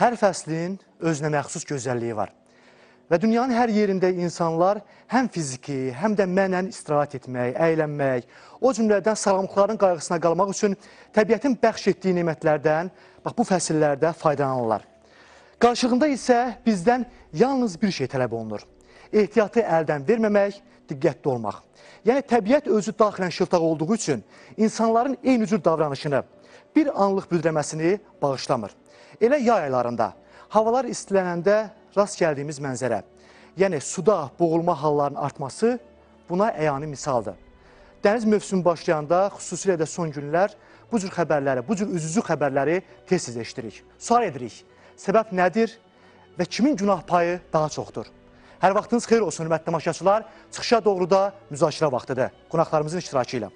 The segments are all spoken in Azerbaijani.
Hər fəslin özünə məxsus gözəlliyi var. Və dünyanın hər yerində insanlar həm fiziki, həm də mənən istirahət etmək, əylənmək, o cümlədən sağlamlıqların qayğısına qalmaq üçün təbiətin bəxş etdiyi nemətlərdən bu fəsillərdə faydalanırlar. Qarşılığında isə bizdən yalnız bir şey tələb olunur. Ehtiyatı əldən verməmək, diqqətli olmaq. Yəni təbiət özü daxilən şıltaq olduğu üçün insanların eyni cür davranışını, bir anlıq büdrəməsini bağışlamır. Elə yay aylarında, havalar istilənəndə rast gəldiyimiz mənzərə, yəni suda boğulma hallarının artması buna əyani misaldır. Dəniz mövsümü başlayanda, xüsusilə də son günlər bu cür xəbərləri, bu cür üzücü xəbərləri tez-tez eşidirik. Sual edirik, səbəb nədir və kimin günah payı daha çoxdur? Hər vaxtınız xeyir olsun, hörmətli tamaşaçılar. Çıxışa doğru da müzakirə vaxtıdır qonaqlarımızın iştirakı ilə.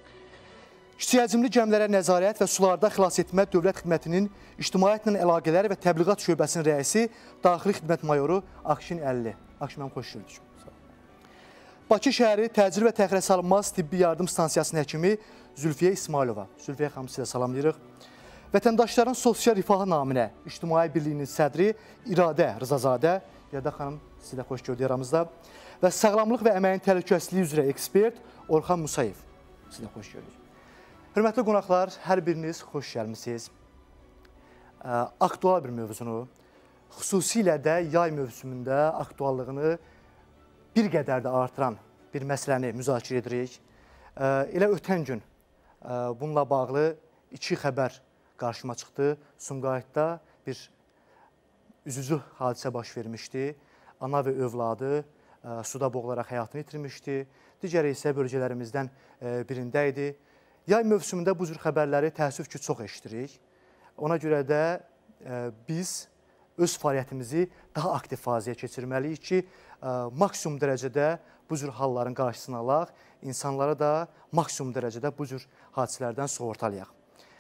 Kiçik həcmli gəmilərə nəzarət və sularda xilas etmə Dövlət Xidmətinin İctimaiyyətlə Əlaqələr və Təbliğat Şöbəsinin rəisi Daxili Xidmət Mayoru Akşin Əlli. Akşin, mənim xoş gördük. Bakı şəhəri Təcil və Təxirəsalınmaz Tibbi Yardım Stansiyasının həkimi Zülfiyə İsmailova. Zülfiyə xanım, sizə salamlayırıq. Vətəndaşların sosial rifahı naminə İctimai Birliyinin sədri İradə Rızazadə. İradə xanım, sizi də xoş gördük aramızda. Və Sağlamlıq və Əməyin Təhlükəsizliyi üzrə ekspert Orxan Musayev. Sizi də xoş gördük. Hörmətli qonaqlar, hər biriniz xoş gəlmişsiniz. Aktual bir mövzunu, xüsusilə də yay mövsümündə aktuallığını bir qədər də artıran bir məsələni müzakirə edirik. Elə ötən gün bununla bağlı iki xəbər qarşıma çıxdı. Sumqayıtda bir üzücü hadisə baş vermişdi. Ana və övladı suda boğularaq həyatını itirmişdi. Digəri isə bölgələrimizdən birində idi. Yay mövsümündə bu cür xəbərləri təəssüf ki, çox eşidirik. Ona görə də biz öz fəaliyyətimizi daha aktiv fazəyə keçirməliyik ki, maksimum dərəcədə bu cür halların qarşısını alaq, insanlara da maksimum dərəcədə bu cür hadisələrdən sığortalayaq.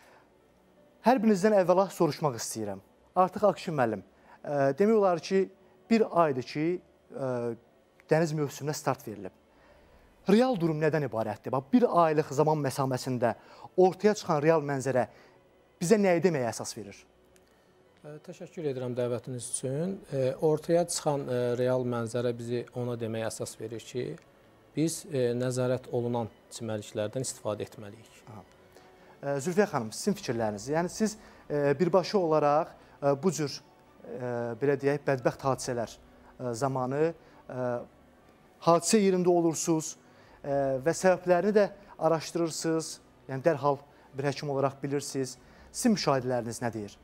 Hər birinizdən əvvəla soruşmaq istəyirəm. Artıq Akşin müəllim, demək olar ki, bir aydır ki, dəniz mövsümünə start verilib. Real durum nədən ibarətdir? Bir aylıq zaman məsafəsində ortaya çıxan real mənzərə bizə nəyi deməyə əsas verir? Təşəkkür edirəm dəvətiniz üçün. Ortaya çıxan real mənzərə bizi ona deməyə əsas verir ki, biz nəzarət olunan çimərliklərdən istifadə etməliyik. Zülfiyə xanım, sizin fikirləriniz, yəni siz birbaşa olaraq bu cür, belə deyək, bədbəxt hadisələr zamanı hadisə yerində olursunuz və səbəblərini də araşdırırsınız, yəni dərhal bir həkim olaraq bilirsiniz. Sizin müşahidələriniz nə deyir?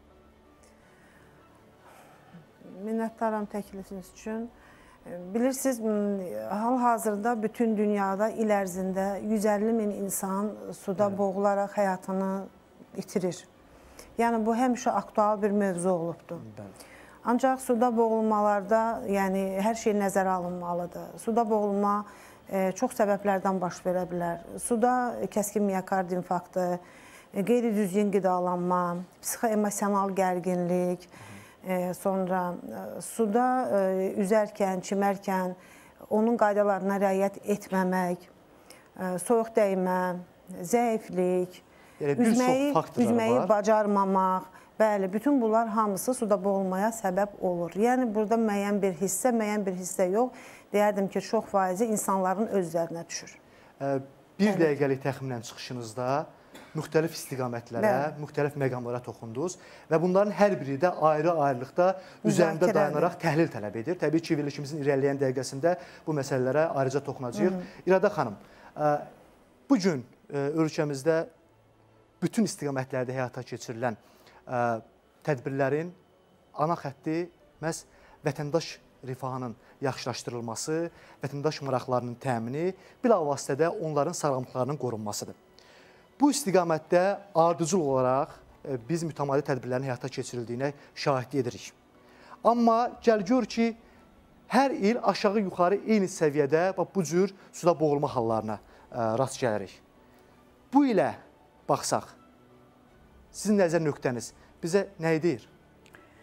Minnətdaram təklifiniz üçün. Bilirsiniz, hal-hazırda bütün dünyada il ərzində 150 min insan suda boğularaq həyatını itirir. Yəni, bu həmişə aktual bir mövzu olubdur. Ancaq suda boğulmalarda hər şey nəzərə alınmalıdır. Suda boğulma çox səbəblərdən baş verə bilər. Suda kəskin miokard infarktı, qeyri-düzgün qidalanma, psixoemosional gərginlik, sonra suda üzərkən, çimərkən onun qaydalarına riayət etməmək, soyuq dəymə, zəiflik, üzməyi bacarmamaq, bəli, bütün bunlar hamısı suda boğulmaya səbəb olur. Yəni, burada müəyyən bir hissə yox, deyərdim ki, çox faizi insanların özlərinə düşür. Bir dəqiqəlik təxminən çıxışınızda müxtəlif istiqamətlərə, müxtəlif məqamlara toxundunuz və bunların hər biri də ayrı-ayrılıqda üzərində dayanaraq təhlil tələb edir. Təbii ki, verilişimizin irəliləyən dəqiqəsində bu məsələlərə ayrıca toxunacağıq. İradə xanım, bu gün ölkəmizdə bütün istiqamətlərdə həyata keçirilən tədbirlərin ana xətti məhz vətəndaş rifahının yaxşılaşdırılması, vətəndaş maraqlarının təmini, bilavasitədə onların sağlamlıqlarının qorunmasıdır. Bu istiqamətdə ardıcıl olaraq biz mütəmadi tədbirlərin həyata keçirildiyinə şahidlik edirik. Amma gəl gör ki, hər il aşağı-yuxarı eyni səviyyədə bu cür suda boğulma hallarına rast gəlirik. Bu ilə baxsaq, sizin nəzər nöqtəniz bizə nəyi deyir?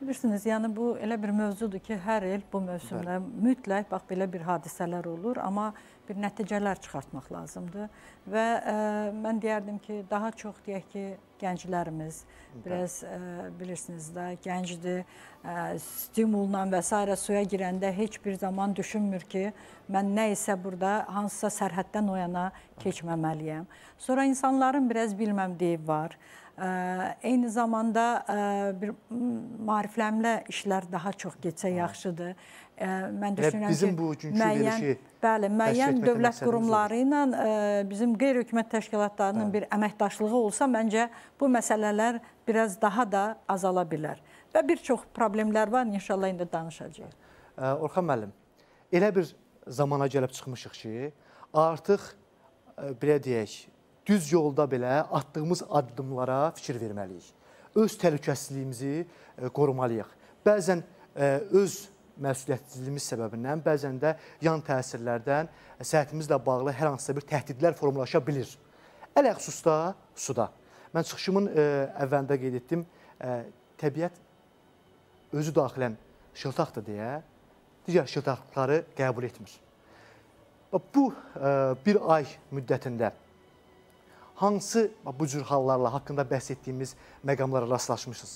Bilirsiniz, yəni bu elə bir mövzudur ki, hər il bu mövsümdə mütləq bax belə bir hadisələr olur, amma bir nəticələr çıxartmaq lazımdır. Və mən deyərdim ki, daha çox deyək ki, gənclərimiz biraz bilirsiniz də, gəncdir, stimulla və s. suya girəndə heç bir zaman düşünmür ki, mən nə isə burada hansısa sərhəddən o yana keçməməliyəm. Sonra insanların biraz bilməmdiyi var. Eyni zamanda bir maariflənmə işlər daha çox getsə yaxşıdır. Mən düşünürəm ki, müəyyən dövlət qurumları ilə bizim qeyri-hökumət təşkilatlarının bir əməkdaşlığı olsa, məncə bu məsələlər biraz daha da azala bilər. Və bir çox problemlər var, inşallah indi danışacağıq. Orxan müəllim, elə bir zamana gəlib çıxmışıq ki, artıq belə deyək, düz yolda belə atdığımız addımlara fikir verməliyik. Öz təhlükəsizliyimizi qorumalıyıq. Bəzən öz məsuliyyətsizliyimiz səbəbindən, bəzən də yan təsirlərdən səhhətimizlə bağlı hər hansısa bir təhdidlər formlaşa bilir. Ələxüsusda suda. Mən çıxışımın əvvəlində qeyd etdim, təbiət özü daxilən şıltaqdır deyə digər şıltaqlıqları qəbul etmir. Bu bir ay müddətində hansı bu cür hallarla haqqında bəhs etdiyimiz məqamlara rastlaşmışsınız?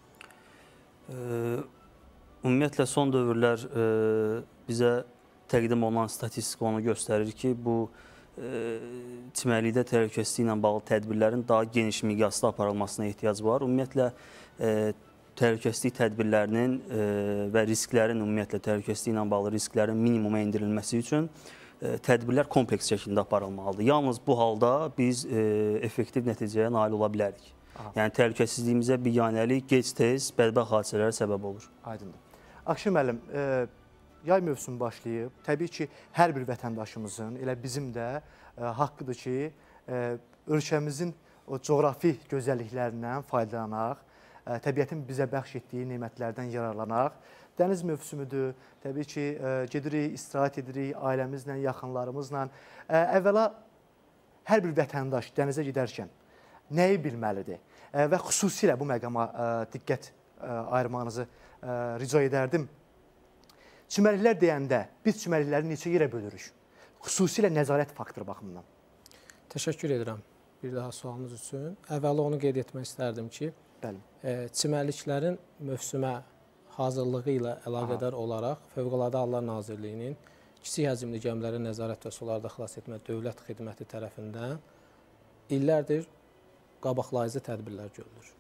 Ümumiyyətlə, son dövrlər bizə təqdim olunan statistika onu göstərir ki, bu çimərlikdə təhlükəsizliyi ilə bağlı tədbirlərin daha geniş miqyasda aparılmasına ehtiyac var. Ümumiyyətlə, təhlükəsizlik tədbirlərinin və risklərin, ümumiyyətlə təhlükəsizliyi ilə bağlı risklərin minimuma endirilməsi üçün tədbirlər kompleks şəkildə aparılmalıdır. Yalnız bu halda biz effektiv nəticəyə nail ola bilərik. Yəni, təhlükəsizliyimizə biganəlik gec-tez bədbəxt hadisələrə səbəb olur. Aydındır. Akşin müəllim, yay mövsümü başlayıb. Təbii ki, hər bir vətəndaşımızın, elə bizim də haqqıdır ki, ölkəmizin o coğrafi gözəlliklərindən faydalanaq, təbiətin bizə bəxş etdiyi nemətlərdən yararlanaq. Dəniz mövsümüdür, təbii ki, gedirik, istirahət edirik ailəmizlə, yaxınlarımızla. Əvvəla, hər bir vətəndaş dənizə gedərkən nəyi bilməlidir? Və xüsusilə bu məqama diqqət ayırmanızı rica edərdim. Çimərliklər deyəndə biz çimərlikləri neçə yerə bölürük? Xüsusilə nəzarət faktoru baxımından. Təşəkkür edirəm bir daha sualınız üçün. Əvvəla onu qeyd etmək istərdim ki, çimərliklərin mövsümə hazırlığı ilə əlaqədar olaraq Fövqəladə Hallar Nazirliyinin kiçik həcmli gəmilərin nəzarət və sularda xilas etmə dövlət xidməti tərəfindən illərdir qabaqlayıcı tədbirlər görülür.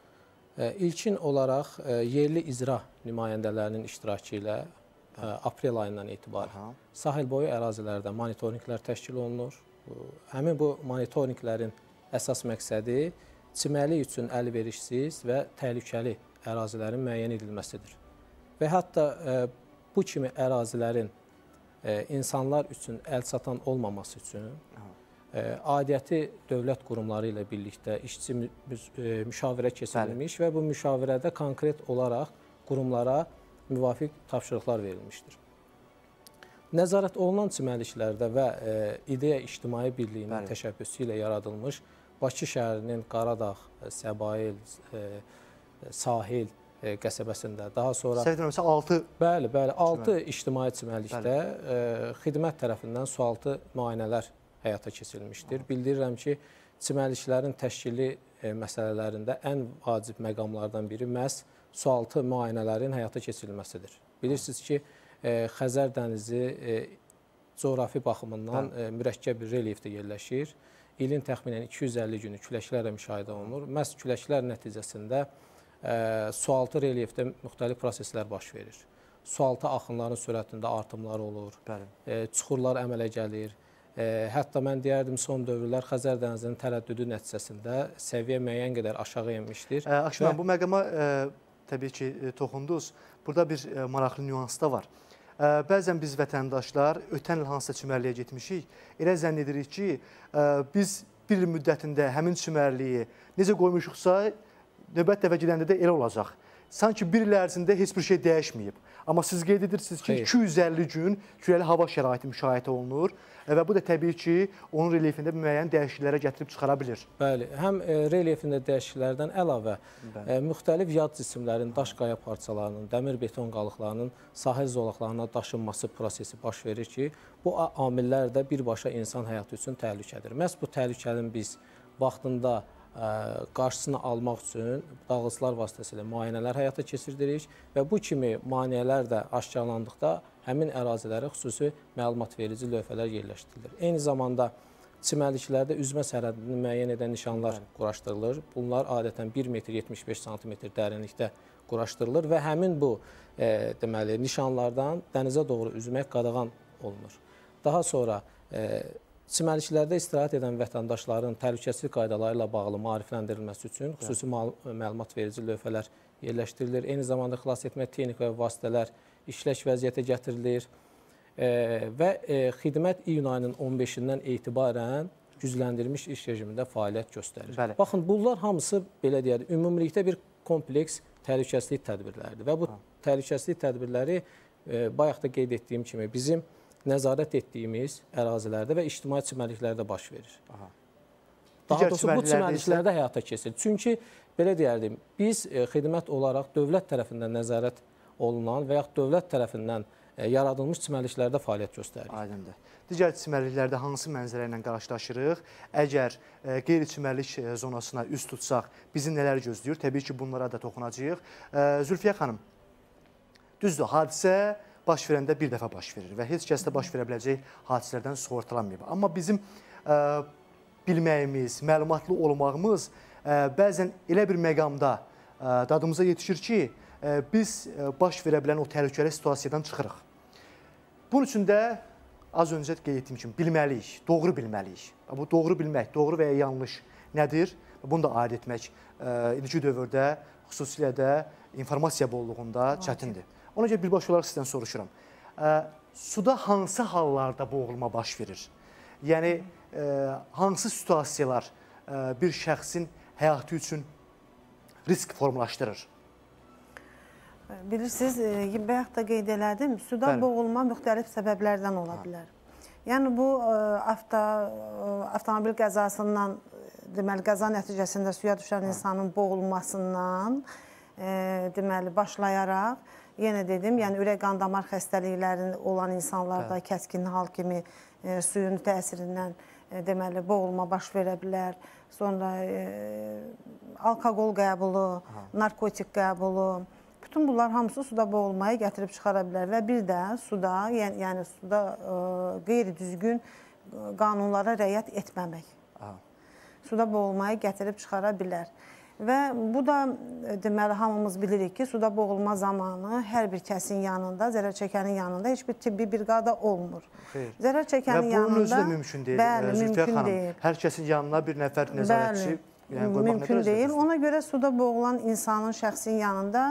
İlkin olaraq yerli icra nümayəndələrinin iştirakı ilə aprel ayından etibarən sahil boyu ərazilərdə monitorinqlər təşkil olunur. Həmin bu monitorinqlərin əsas məqsədi çimərlik üçün əlverişsiz və təhlükəli ərazilərin müəyyən edilməsidir. Və hətta bu kimi ərazilərin insanlar üçün əlçatan olmaması üçün aidiyyəti dövlət qurumları ilə birlikdə işçi müşavirə keçirilmiş və bu müşavirədə konkret olaraq qurumlara müvafiq tapşırıqlar verilmişdir. Nəzarət olunan çimərliklərdə və İdeya İctimai Birliyinin təşəbbüsü ilə yaradılmış Bakı şəhərinin Qaradağ, Səbail, Sahil qəsəbəsində, daha sonra... Səhv etmirəmsə 6... Bəli, 6 ictimai çimərlikdə xidmət tərəfindən sualtı müayinələr həyata keçirilmişdir. Bildirirəm ki, çimərliklərin təşkili məsələlərində ən vacib məqamlardan biri məhz sualtı müayinələrin həyata keçirilməsidir. Bilirsiniz ki, Xəzər dənizi coğrafi baxımından mürəkkəb bir relyefdə yerləşir. İlin təxminən 250 günü küləklərlə müşahidə olunur. Məhz küləklər nəticəsində sualtı relyefdə müxtəlif proseslər baş verir. Sualtı axınların sürətində artımlar olur, çuxurlar əmələ gəlir. Hətta mən deyərdim, son dövrlər Xəzər dənizinin tərəddüdü nəticəsində səviyyə müəyyən qədər aşağı enmişdir. Akşin müəllim, bu məqama təbii ki, toxundunuz. Burada bir maraqlı nüans da var. Bəzən biz vətəndaşlar ötən il hansısa çimərliyə getmişik, elə zənn edirik ki, biz bir il müddətində həmin çimərliyi necə qoymuşuqsa, növbət dəfə gedəndə də elə olacaq. Sanki bir il ərzində heç bir şey dəyişməyib. Amma siz qeyd edirsiniz ki, Xeyr. 250 gün küləli hava şəraiti müşahidə olunur və bu da təbii ki, onun relyefində müəyyən dəyişikliklərə gətirib çıxara bilir. Bəli, həm relyefində dəyişikliklərdən əlavə müxtəlif yad cisimlərin, daş qaya parçalarının, dəmir beton qalıqlarının sahil zolaqlarına daşınması prosesi baş verir ki, bu amillər də birbaşa insan həyatı üçün təhlükədir. Məhz bu təhlükənin biz vaxtında qarşısını almaq üçün dağıtıcılar vasitəsilə müayinələr həyata keçiririk və bu kimi maneələr də aşkarlandıqda həmin ərazilərə xüsusi məlumat verici lövhələr yerləşdirilir. Eyni zamanda çimərliklərdə üzmə sərhədini müəyyən edən nişanlar quraşdırılır. Bunlar adətən 1 metr 75 sm dərinlikdə quraşdırılır və həmin bu deməli nişanlardan dənizə doğru üzmək qadağan olunur. Daha sonra çimərliklərdə istirahət edən vətəndaşların təhlükəsizlik qaydaları ilə bağlı maarifləndirilməsi üçün xüsusi məlumat verici lövhələr yerləşdirilir. Eyni zamanda xilas etmə texnika və vasitələr işlək vəziyyətə gətirilir və xidmət iyun ayının 15-dən etibarən gücləndirilmiş iş rejimində fəaliyyət göstərir. Bəli. Baxın, bunlar hamısı belə deyək, ümumilikdə bir kompleks təhlükəsizlik tədbirləridir və bu təhlükəsizlik tədbirləri bayaq da qeyd etdiyim kimi bizim nəzarət etdiyimiz ərazilərdə və ictimai çimərliklərdə baş verir. Daha doğrusu bu çimərliklərdə həyata keçirilir. Çünki belə deyərdim, biz xidmət olaraq dövlət tərəfindən nəzarət olunan və yaxud dövlət tərəfindən yaradılmış çimərliklərdə fəaliyyət göstəririk. Aydındır. Digər çimərliklərdə hansı mənzərə ilə qarşılaşırıq? Əgər qeyri-çimərlik zonasına üz tutsaq, bizi nələr gözləyir? Təbii ki, bunlara da toxunacağıq. Zülfiyə xanım, düzdür, hadisə baş verəndə bir dəfə baş verir və heç kəsdə baş verə biləcək hadisələrdən sığortalanmayıb. Amma bizim bilməyimiz, məlumatlı olmağımız bəzən elə bir məqamda dadımıza yetişir ki, biz baş verə bilən o təhlükəli situasiyadan çıxırıq. Bunun üçün də az öncə qeyd etdiyim kimi bilməliyik, doğru bilməliyik. Bu doğru bilmək, doğru və ya yanlış nədir? Bunu da aid etmək indiki dövrdə, xüsusilə də informasiya bolluğunda çətindir. Ona görə birbaşa olaraq sizdən soruşuram. Suda hansı hallarda boğulma baş verir? Yəni, hansı situasiyalar bir şəxsin həyatı üçün risk formalaşdırır? Bilirsiniz, bayaq da qeyd elədim, suda boğulma müxtəlif səbəblərdən ola bilər. Yəni, bu avtomobil qəzasından, deməli, qəza nəticəsində suya düşən insanın boğulmasından deməli, başlayaraq, yenə dedim, yəni ürək qan damar xəstəlikləri olan insanlarda kəskin hal kimi suyun təsirindən deməli boğulma baş verə bilər. Sonra alkoqol qəbulu, narkotik qəbulu, bütün bunlar hamısı suda boğulmaya gətirib çıxara bilər və bir də suda, yəni suda qeyri-düzgün qanunlara riayət etməmək. Suda boğulmaya gətirib çıxara bilər. Və bu da deməli hamımız bilirik ki, suda boğulma zamanı hər bir kəsin yanında, zərər çəkənin yanında heç bir tibbi briqada olmur. Zərər çəkənin yanında... Və bunun özü də mümkün deyil. Bəli, mümkün deyil. Hər kəsin yanına bir nəfər nəzarətçi qoymaq mümkün deyil. Ona görə suda boğulan insanın şəxsin yanında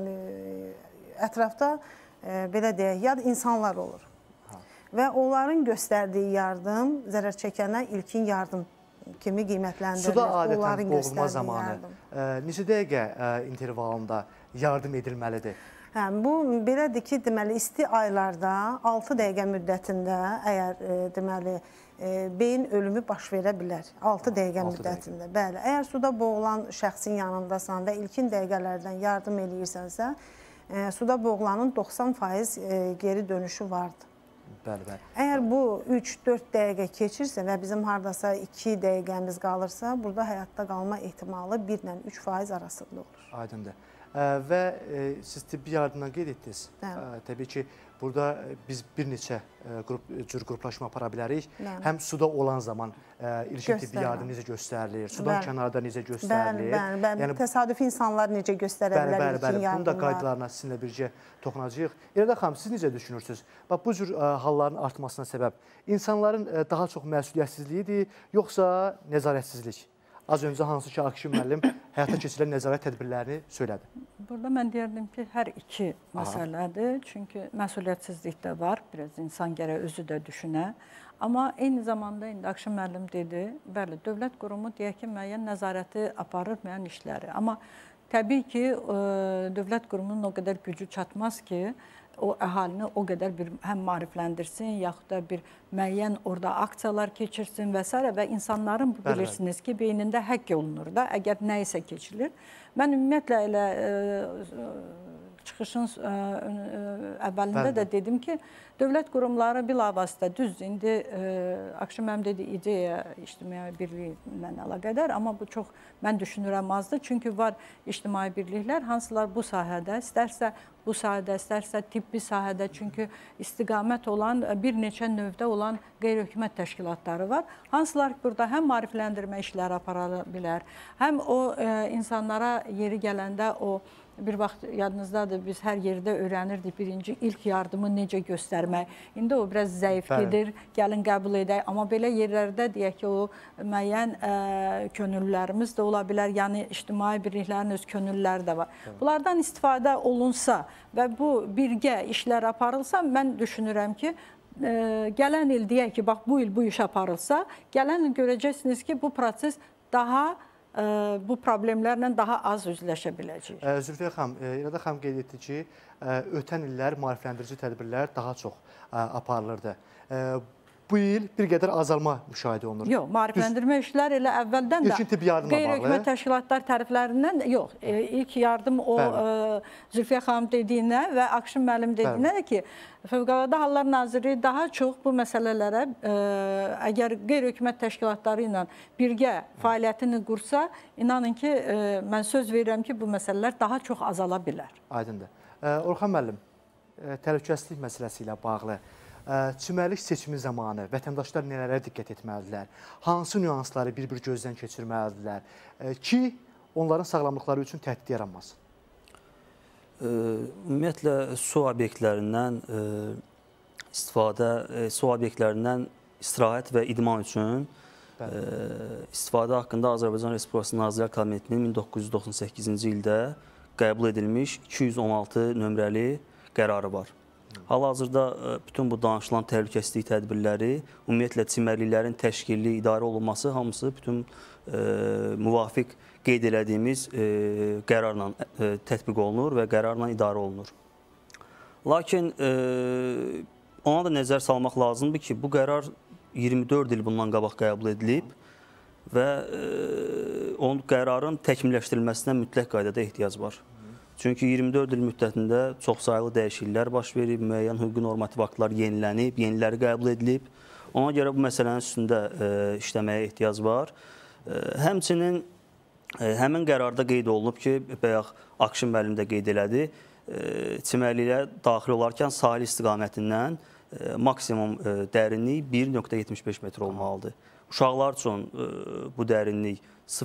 ətrafda belə deyək, yad insanlar olur. Və onların göstərdiyi yardım zərər çəkənə ilkin yardım kimi qiymətləndirilir. Suda adətən boğulma zamanı neçə dəqiqə intervalında yardım edilməlidir? Bu, belədir ki, deməli, isti aylarda 6 dəqiqə müddətində əgər, deməli, beyin ölümü baş verə bilər. 6 dəqiqə müddətində, bəli. Əgər suda boğulan şəxsin yanındasan və ilkin dəqiqələrdən yardım edirsənsə, suda boğulanın 90% geri dönüşü vardır. Bəli, bəli. Əgər bu 3-4 dəqiqə keçirsə və bizim haradasa 2 dəqiqəmiz qalırsa, burada həyatda qalma ehtimalı 1 ilə 3% arasında olur. Aydındır. Və siz tibbi yardımdan qeyd etdiniz. Təbii ki, burada biz bir neçə cür qruplaşma apara bilərik. Həm suda olan zaman ilkin tibbi yardım necə göstərilir, sudan kənarda necə göstərilir. Bəli, təsadüfi insanlar necə göstərə bilər ilkin yardımlar. Bunun da qaydalarına sizinlə birgə toxunacağıq. İrədə xanım, siz necə düşünürsünüz? Bu cür halların artmasına səbəb insanların daha çox məsuliyyətsizliyidir, yoxsa nəzarətsizlik? Az öncə hansı ki, Akşin müəllim həyata keçirilən nəzarət tədbirlərini söylədi. Burada mən deyərdim ki, hər iki məsələdir. Çünki məsuliyyətsizlik də var, biraz insan gərək özü də düşünə. Amma eyni zamanda indi Akşin müəllim dedi, bəli, dövlət qurumu deyək ki, müəyyən nəzarəti aparır, müəyyən işləri. Amma təbii ki, dövlət qurumunun o qədər gücü çatmaz ki, o əhalini o qədər bir həm maarifləndirsin, yaxud da bir müəyyən orada aksiyalar keçirsin və s. və insanların bilirsiniz ki, beynində həkk olunur da, əgər nə isə keçilir. Mən ümumiyyətlə elə çıxışın əvvəlində də dedim ki, dövlət qurumları bilavasitə düzdür. İndi Akşin müəllim dedi, ideya ictimai birliyi ilə əlaqədar, amma bu çox mən düşünürəm azdır. Çünki var ictimai birliklər, hansılar bu sahədə, istərsə bu sahədə, istərsə tibbi sahədə, çünki istiqamət olan bir neçə növdə olan qeyri-hökumət təşkilatları var. Hansılar burada həm maarifləndirmə işləri apara bilər, həm o insanlara yeri gələndə o bir vaxt yadınızdadır, biz hər yerdə öyrənirdik birinci ilk yardımı necə göstərmək. İndi o biraz zəif gedir, gəlin qəbul edək. Amma belə yerlərdə deyək ki, o müəyyən könüllülərimiz də ola bilər, yəni ictimai birliklərin öz könüllüləri də var. Bunlardan istifadə olunsa və bu birgə işlər aparılsa, mən düşünürəm ki, gələn il deyək ki, bax bu il bu iş aparılsa, gələn il görəcəksiniz ki, bu proses daha bu problemlərlə daha az üzləşə biləcəyik. Zülfiyə xanım, İrada xanım qeyd etdi ki, ötən illər maarifləndirici tədbirlər daha çox aparılırdı. Bu il bir qədər azalma müşahidə olunur. Yox, maarifləndirmə işləri elə əvvəldən də qeyri-hökumət təşkilatlar tərəflərindən yox. İlk yardım o Zülfiyə xanım dediyinə və Akşin müəllim dediyinə ki, Fövqəladə Hallar Nazirliyi daha çox bu məsələlərə əgər qeyri-hökumət təşkilatları ilə birgə fəaliyyətini qursa, inanın ki, mən söz verirəm ki, bu məsələlər daha çox azala bilər. Aydındır. Orxan müəllim, təhlükəsizlik məsələsi ilə bağlı çimərlik seçimi zamanı vətəndaşlar nələrə diqqət etməlidirlər? Hansı nüansları bir-bir gözdən keçirməlidirlər ki, onların sağlamlıqları üçün təhdid yaranmasın? Ümumiyyətlə, su obyektlərindən istifadə, su obyektlərindən istirahət və idman üçün istifadə haqqında Azərbaycan Respublikası Nazirlər Kabinetinin 1998-ci ildə qəbul edilmiş 216 nömrəli qərarı var. Hal-hazırda bütün bu danışılan təhlükəsizlik tədbirləri, ümumiyyətlə çimərliklərin təşkilli, idarə olunması hamısı bütün müvafiq qeyd elədiyimiz qərarla tətbiq olunur və qərarla idarə olunur. Lakin ona da nəzər salmaq lazımdır ki, bu qərar 24 il bundan qabaq qəbul edilib və onun qərarın təkmilləşdirilməsinə mütləq qaydada ehtiyac var. Çünki 24 il müddətində çoxsaylı dəyişikliklər baş verib, müəyyən hüquqi normativ aktlar yenilənib, yeniləri qəbul edilib. Ona görə bu məsələnin üstündə işləməyə ehtiyac var. Həmçinin həmin qərarda qeyd olunub ki, bayaq Akşin müəllim də qeyd elədi, çimərliyə daxil olarkən sahil istiqamətindən maksimum dərinlik 1.75 metr olmalıdır. Uşaqlar üçün bu dərinlik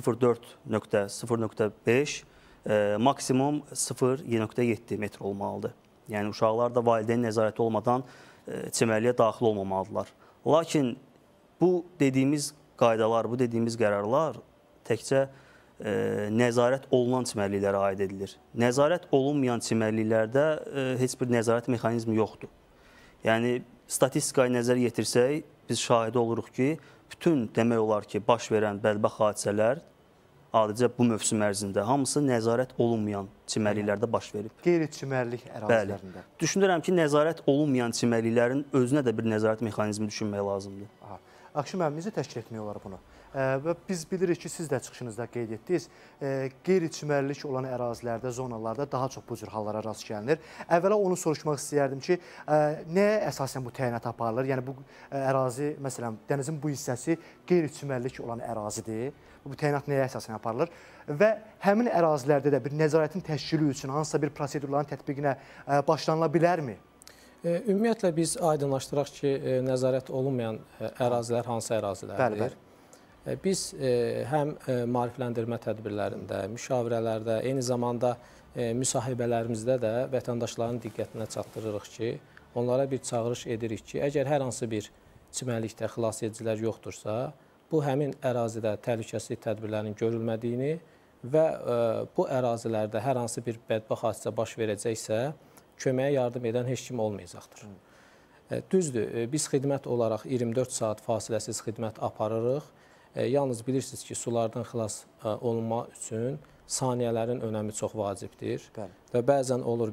0.4.0.5 maksimum 0.7 metr olmalıdır. Yəni, uşaqlar da valideyn nəzarəti olmadan çimərliyə daxil olmamalıdırlar. Lakin bu dediyimiz qaydalar, bu dediyimiz qərarlar təkcə nəzarət olunan çimərliklərə aid edilir. Nəzarət olunmayan çimərliklərdə heç bir nəzarət mexanizmi yoxdur. Yəni, statistikaya nəzər yetirsək, biz şahidi oluruq ki, bütün demək olar ki, baş verən bədbəxt hadisələr adicə bu mövsüm ərzində hamısı nəzarət olunmayan çimərliklərdə baş verib. Qeyri-çimərlik ərazilərində. Bəli. Düşünürəm ki, nəzarət olunmayan çimərliklərin özünə də bir nəzarət mexanizmi düşünmək lazımdır. Akşin müəllim, necə təşkil etmək olar bunu? Və biz bilirik ki, siz də çıxışınızda qeyd etdiniz, qeyri-çimərlik olan ərazilərdə, zonalarda daha çox bu cür hallara rast gəlinir. Əvvəla onu soruşmaq istəyərdim ki, nəyə əsasən bu təyinat aparılır? Yəni, bu ərazi, məsələn, dənizin bu hissəsi qeyri-çimərlik olan ərazidir. Bu təyinat nəyə əsasən aparılır? Və həmin ərazilərdə də bir nəzarətin təşkili üçün hansısa bir prosedurların tətbiqinə başlanıla bilərmi? Ümumiyyətlə, biz aydınlaşdıraq ki, nəzarət olunmayan ərazilər hansı ərazilərdir? Biz həm maarifləndirmə tədbirlərində, müşavirələrdə, eyni zamanda müsahibələrimizdə də vətəndaşların diqqətinə çatdırırıq ki, onlara bir çağırış edirik ki, əgər hər hansı bir çimərlikdə xilas edicilər yoxdursa, bu həmin ərazidə təhlükəsizlik tədbirlərinin görülmədiyini və bu ərazilərdə hər hansı bir bədbəxt hadisə baş verəcəksə, köməyə yardım edən heç kim olmayacaqdır. Düzdür, biz xidmət olaraq 24 saat fasiləsiz xidmət aparırıq. Yalnız bilirsiniz ki, sulardan xilas olunma üçün saniyələrin önəmi çox vacibdir. Və bəzən olur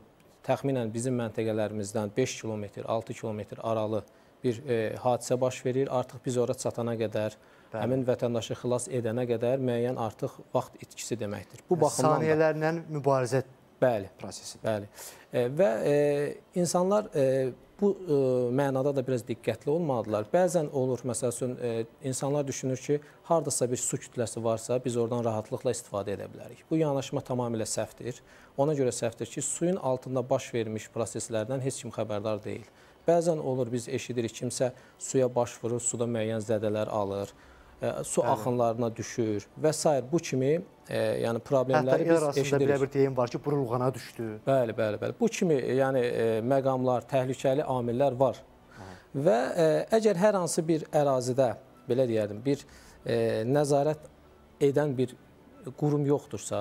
təxminən bizim məntəqələrimizdən 5 kilometr, 6 kilometr aralı bir hadisə baş verir. Artıq biz ora çatana qədər, həmin vətəndaşı xilas edənə qədər müəyyən artıq vaxt itkisi deməkdir. Bu baxımdan saniyələrlə mübarizə prosesi. Bəli. Və insanlar bu mənada da biraz diqqətli olmalıdırlar. Bəzən olur, məsəl üçün, insanlar düşünür ki, hardasa bir su kütləsi varsa, biz oradan rahatlıqla istifadə edə bilərik. Bu yanaşma tamamilə səhvdir. Ona görə səhvdir ki, suyun altında baş vermiş proseslərdən heç kim xəbərdar deyil. Bəzən olur, biz eşidirik, kimsə suya baş vurur, suda müəyyən zədələr alır, su axınlarına düşür və s. Bu kimi yəni problemləri biz eşidirik. Hətta belə bir deyim var ki, burulğana düşdü. Bəli. Bu kimi yəni məqamlar, təhlükəli amillər var. Və əgər hər hansı bir ərazidə, belə deyərdim, bir nəzarət edən bir qurum yoxdursa,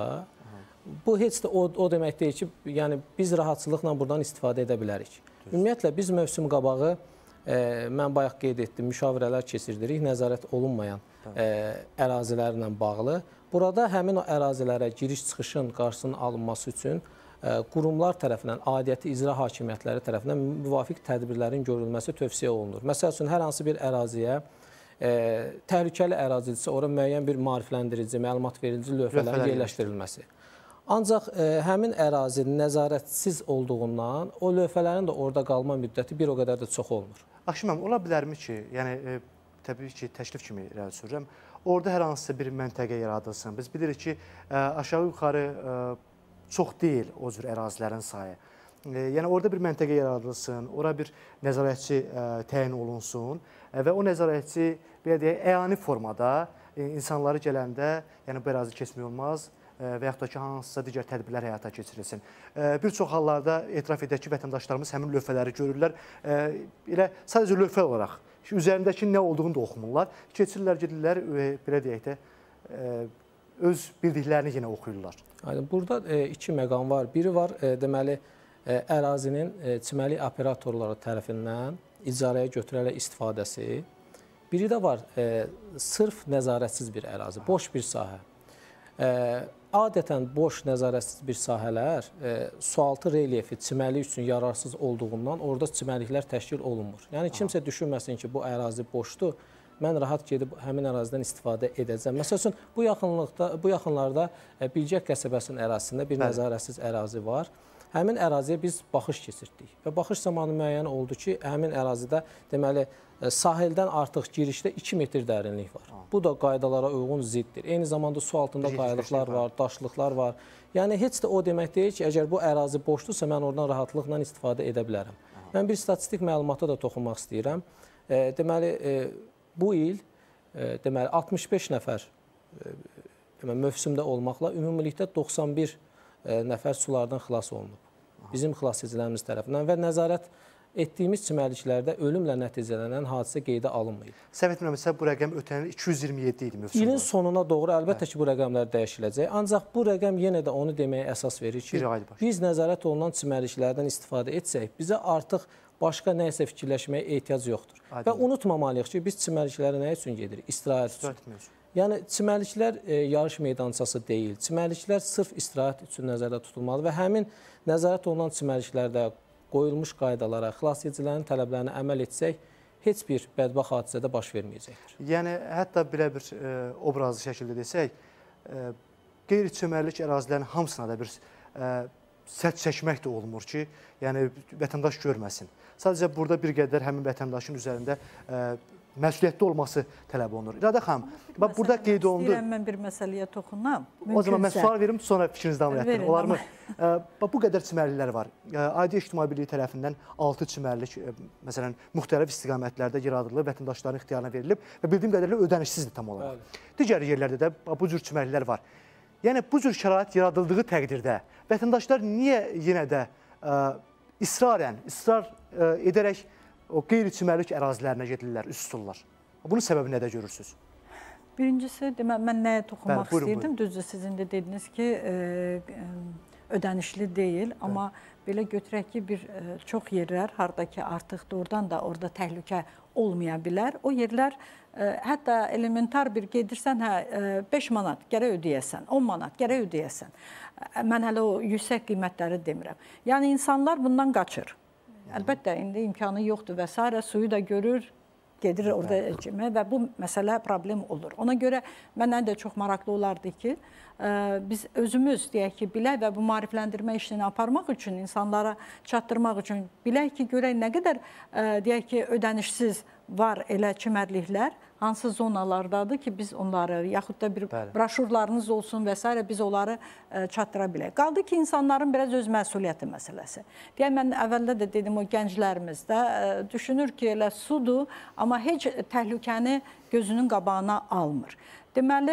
bu heç də o demək deyil ki, yəni biz rahatçılıqla buradan istifadə edə bilərik. Ümumiyyətlə, biz mövsüm qabağı, mən bayaq qeyd etdim, müşavirələr keçirdirik, nəzarət olunmayan ərazilərlə bağlı. Burada həmin o ərazilərə giriş-çıxışın qarşısının alınması üçün qurumlar tərəfindən, aidiyyəti icra hakimiyyətləri tərəfindən müvafiq tədbirlərin görülməsi tövsiyə olunur. Məsəl üçün, hər hansı bir əraziyə təhlükəli ərazidirsə, ora müəyyən bir maarifləndirici, məlumat verici lövhələrin yerləşdirilməsi. Ancaq həmin ərazi nəzarətsiz olduğundan o lövhələrin də orada qalma müddəti bir o qədər də çox olmur. Akşin ola bilərmi ki, yəni təbii ki, təklif kimi irəli sürürəm, orada hər hansısa bir məntəqə yaradılsın. Biz bilirik ki, aşağı-yuxarı çox deyil o cür ərazilərin sayı. Yəni orada bir məntəqə yaradılsın, ora bir nəzarətçi təyin olunsun və o nəzarətçi, belə deyək, əyani formada insanları gələndə, yəni bu ərazi keçmək olmaz və yaxud da ki, hansısa digər tədbirlər həyata keçirilsin. Bir çox hallarda etiraf edək ki, vətəndaşlarımız həmin lövhələri görürlər. Elə sadəcə lövhə olaraq, üzərindəki nə olduğunu da oxumurlar. Keçirlər, gedirlər, belə deyək də, öz bildiklərini yenə oxuyurlar. Burada iki məqam var. Biri var, deməli, ərazinin çimərlik operatorları tərəfindən icarəyə götürərək istifadəsi. Biri də var, sırf nəzarətsiz bir ərazi, boş bir sahə. Adətən boş nəzarətsiz bir sahələr sualtı relyefi çimərlik üçün yararsız olduğundan orada çimərliklər təşkil olunmur. Yəni kimsə düşünməsin ki, bu ərazi boşdur, mən rahat gedib həmin ərazidən istifadə edəcəm. Məsəl üçün, bu yaxınlarda Bilgək qəsəbəsinin ərazisində bir nəzarətsiz ərazi var. Həmin əraziyə biz baxış keçirdik və baxış zamanı müəyyən oldu ki, həmin ərazidə deməli sahildən artıq girişdə 2 metr dərinlik var. Bu da qaydalara uyğun ziddir. Eyni zamanda su altında qayalıqlar var, daşlıqlar var. Yəni heç də o demək deyil ki, əgər bu ərazi boşdursa, mən oradan rahatlıqla istifadə edə bilərəm. Mən bir statistik məlumata da toxunmaq istəyirəm. Deməli, bu il 65 nəfər mövsümdə olmaqla ümumilikdə 91 nəfər sulardan xilas olunub. Bizim xilas edicilərimiz tərəfindən və nəzarət etdiyimiz çimərliklərdə ölümlə nəticələnən hadisə qeydə alınmayıb. Səhv etmirəmsə, bu rəqəm ötən il 227 idi mövsümdə. İlin sonuna doğru əlbəttə ki, bu rəqəmlər dəyişiləcək. Ancaq bu rəqəm yenə də onu deməyə əsas verir ki, biz nəzarət olunan çimərliklərdən istifadə etsək, bizə artıq başqa nəyisə fikirləşməyə ehtiyac yoxdur. Və unutmamalıyıq ki, biz çimərliklərə nə üçün gedirik? İstirahət üçün. Yəni, çimərliklər yarış meydançası deyil. Çimərliklər sırf istirahət üçün nəzərdə tutulmalı və həmin nəzarət olunan çimərliklərdə qoyulmuş qaydalara, xilas edicilərin tələblərinə əməl etsək, heç bir bədbaxt hadisədə baş verməyəcəkdir. Yəni, hətta belə bir obrazlı şəkildə desək, qeyri-çimərlik ərazilərin hamısına da bir sədd çəkmək də olmur ki, yəni vətəndaş görməsin. Sadəcə burada bir qədər həmin vətəndaşın üzərində məsuliyyətli olması tələb olunur. İradə xanım, burada qeyd olundu. İstəyirəm, mən bir məsələyə toxunam. O zaman mən sual verim, sonra fikrinizi davam etdirin. Olarmı? Bu qədər çimərliklər var. Aidiyyət İctimai Birliyi tərəfindən 6 çimərlik, məsələn, müxtəlif istiqamətlərdə yaradılıb, vətəndaşların ixtiyarına verilib və bildiyim qədərilə ödənişsizdir tam olaraq. Digər yerlərdə də bu cür çimərliklər var. Yəni, bu cür şərait yaradıldığı təqdirdə vətəndaşlar niyə yenə də israr edərək o qeyri-çimərlik ərazilərinə gedirlər, üst tuturlar? Bunun səbəbi nədə görürsünüz? Birincisi, mən nəyə toxunmaq istəyirdim? Düzdür, sizin də dediniz ki, ödənişli deyil, amma belə götürək ki, bir çox yerlər, harda ki artıq doğrudan da orada təhlükə olmaya bilər. O yerlər hətta elementar bir gedirsən, 5 manat gərək ödəyəsən, 10 manat gərək ödəyəsən. Mən hələ o yüksək qiymətləri demirəm. Yəni insanlar bundan qaçır. Əlbəttə, indi imkanı yoxdur və s. suyu da görür, gedir orada cimə və bu məsələ problem olur. Ona görə mənə də çox maraqlı olardı ki, biz özümüz deyək ki, bilək və bu maarifləndirmə işini aparmaq üçün, insanlara çatdırmaq üçün bilək ki, görək nə qədər deyək ki, ödənişsiz var elə çimərliklər, hansı zonalardadır ki, biz onları, yaxud da bir broşurlarınız olsun və s. biz onları çatdıra bilək. Qaldı ki, insanların biraz öz məsuliyyəti məsələsi. Deyək, mən əvvəldə də dedim, o gənclərimiz də düşünür ki, elə sudur, amma heç təhlükəni gözünün qabağına almır. Deməli,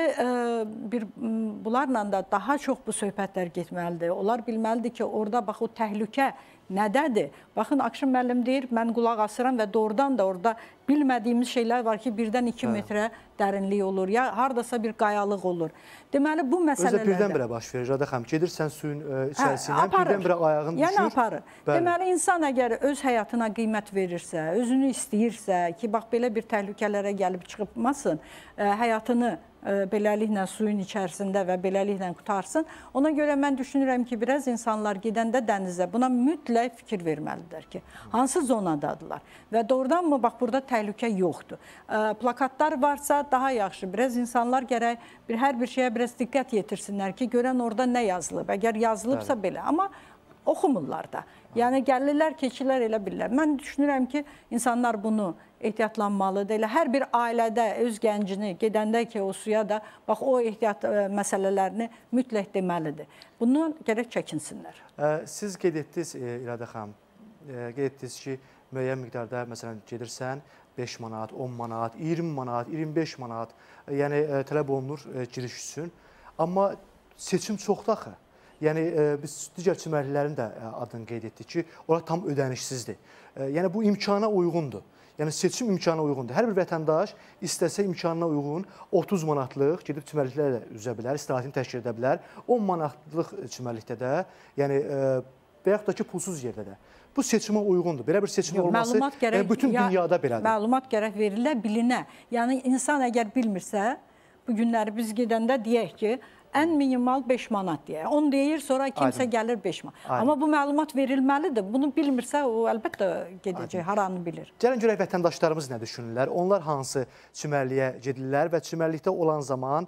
bunlarla da daha çox bu söhbətlər getməlidir. Onlar bilməlidir ki, orada bax, o təhlükə nədədir? Baxın, Akşin müəllim deyir, mən qulaq asıram və doğrudan da orada bilmədiyimiz şeylər var ki, birdən 2 metrə dərinlik olur, ya haradasa bir qayalıq olur. Deməli, bu məsələlərdə... Özə birdən-birə baş verir, Rada xanım, gedirsən suyun içərisindən, birdən-birə ayağın düşür. Yəni aparır. Deməli, insan əgər öz həyatına qiymət verirsə, özünü istəyirsə ki, bax, belə bir təhlükələrə gəlib çıxmasın, həyatını beləliklə suyun içərisində və beləliklə qutarsın. Ona görə mən düşünürəm ki, biraz insanlar gedəndə dənizə buna mütləq fikir verməlidir ki, hansı zonadadılar və doğrudan mı, bax, burada təhlükə yoxdur. Plakatlar varsa daha yaxşı, biraz insanlar gərək hər bir şeyə biraz diqqət yetirsinlər ki, görən orada nə yazılıb, əgər yazılıbsa belə, amma oxumurlar da. Yəni, gəlirlər, keçirlər elə bilirlər. Mən düşünürəm ki, insanlar bunu ehtiyatlanmalıdır. Elə hər bir ailədə öz gəncini gedəndə ki, o suya da, bax, o ehtiyat məsələlərini mütləq deməlidir. Bundan gərək çəkinsinlər. Siz qeyd etdiniz, İradə xanım, qeyd etdiniz ki, müəyyən miqdarda, məsələn, gedirsən, 5 manat, 10 manat, 20 manat, 25 manat, yəni tələb olunur giriş üçün. Amma seçim çoxdur axı. Yəni, biz digər çimərliklərin də adını qeyd etdik ki, orada tam ödənişsizdir. Yəni, bu imkana uyğundur. Yəni, seçim imkana uyğundur. Hər bir vətəndaş istəsə imkanına uyğun 30 manatlıq gedib çimərliklərlə üzə bilər, istirahətini təşkil edə bilər. 10 manatlıq çimərlikdə də, yəni, və yaxud da ki, pulsuz yerdə də. Bu seçimə uyğundur. Belə bir seçim olması bütün dünyada belədir. Məlumat gərək verilə, bilinə. Yəni, insan əgər bilmirsə, bu günləri biz gedəndə deyək ki, ən minimal 5 manat deyək. 10 deyir, sonra kimsə gəlir 5 manat. Amma bu məlumat verilməlidir. Bunu bilmirsə, o əlbəttə gedəcək, haranı bilir. Gəlin görək vətəndaşlarımız nə düşünürlər? Onlar hansı çimərliyə gedirlər və çimərlikdə olan zaman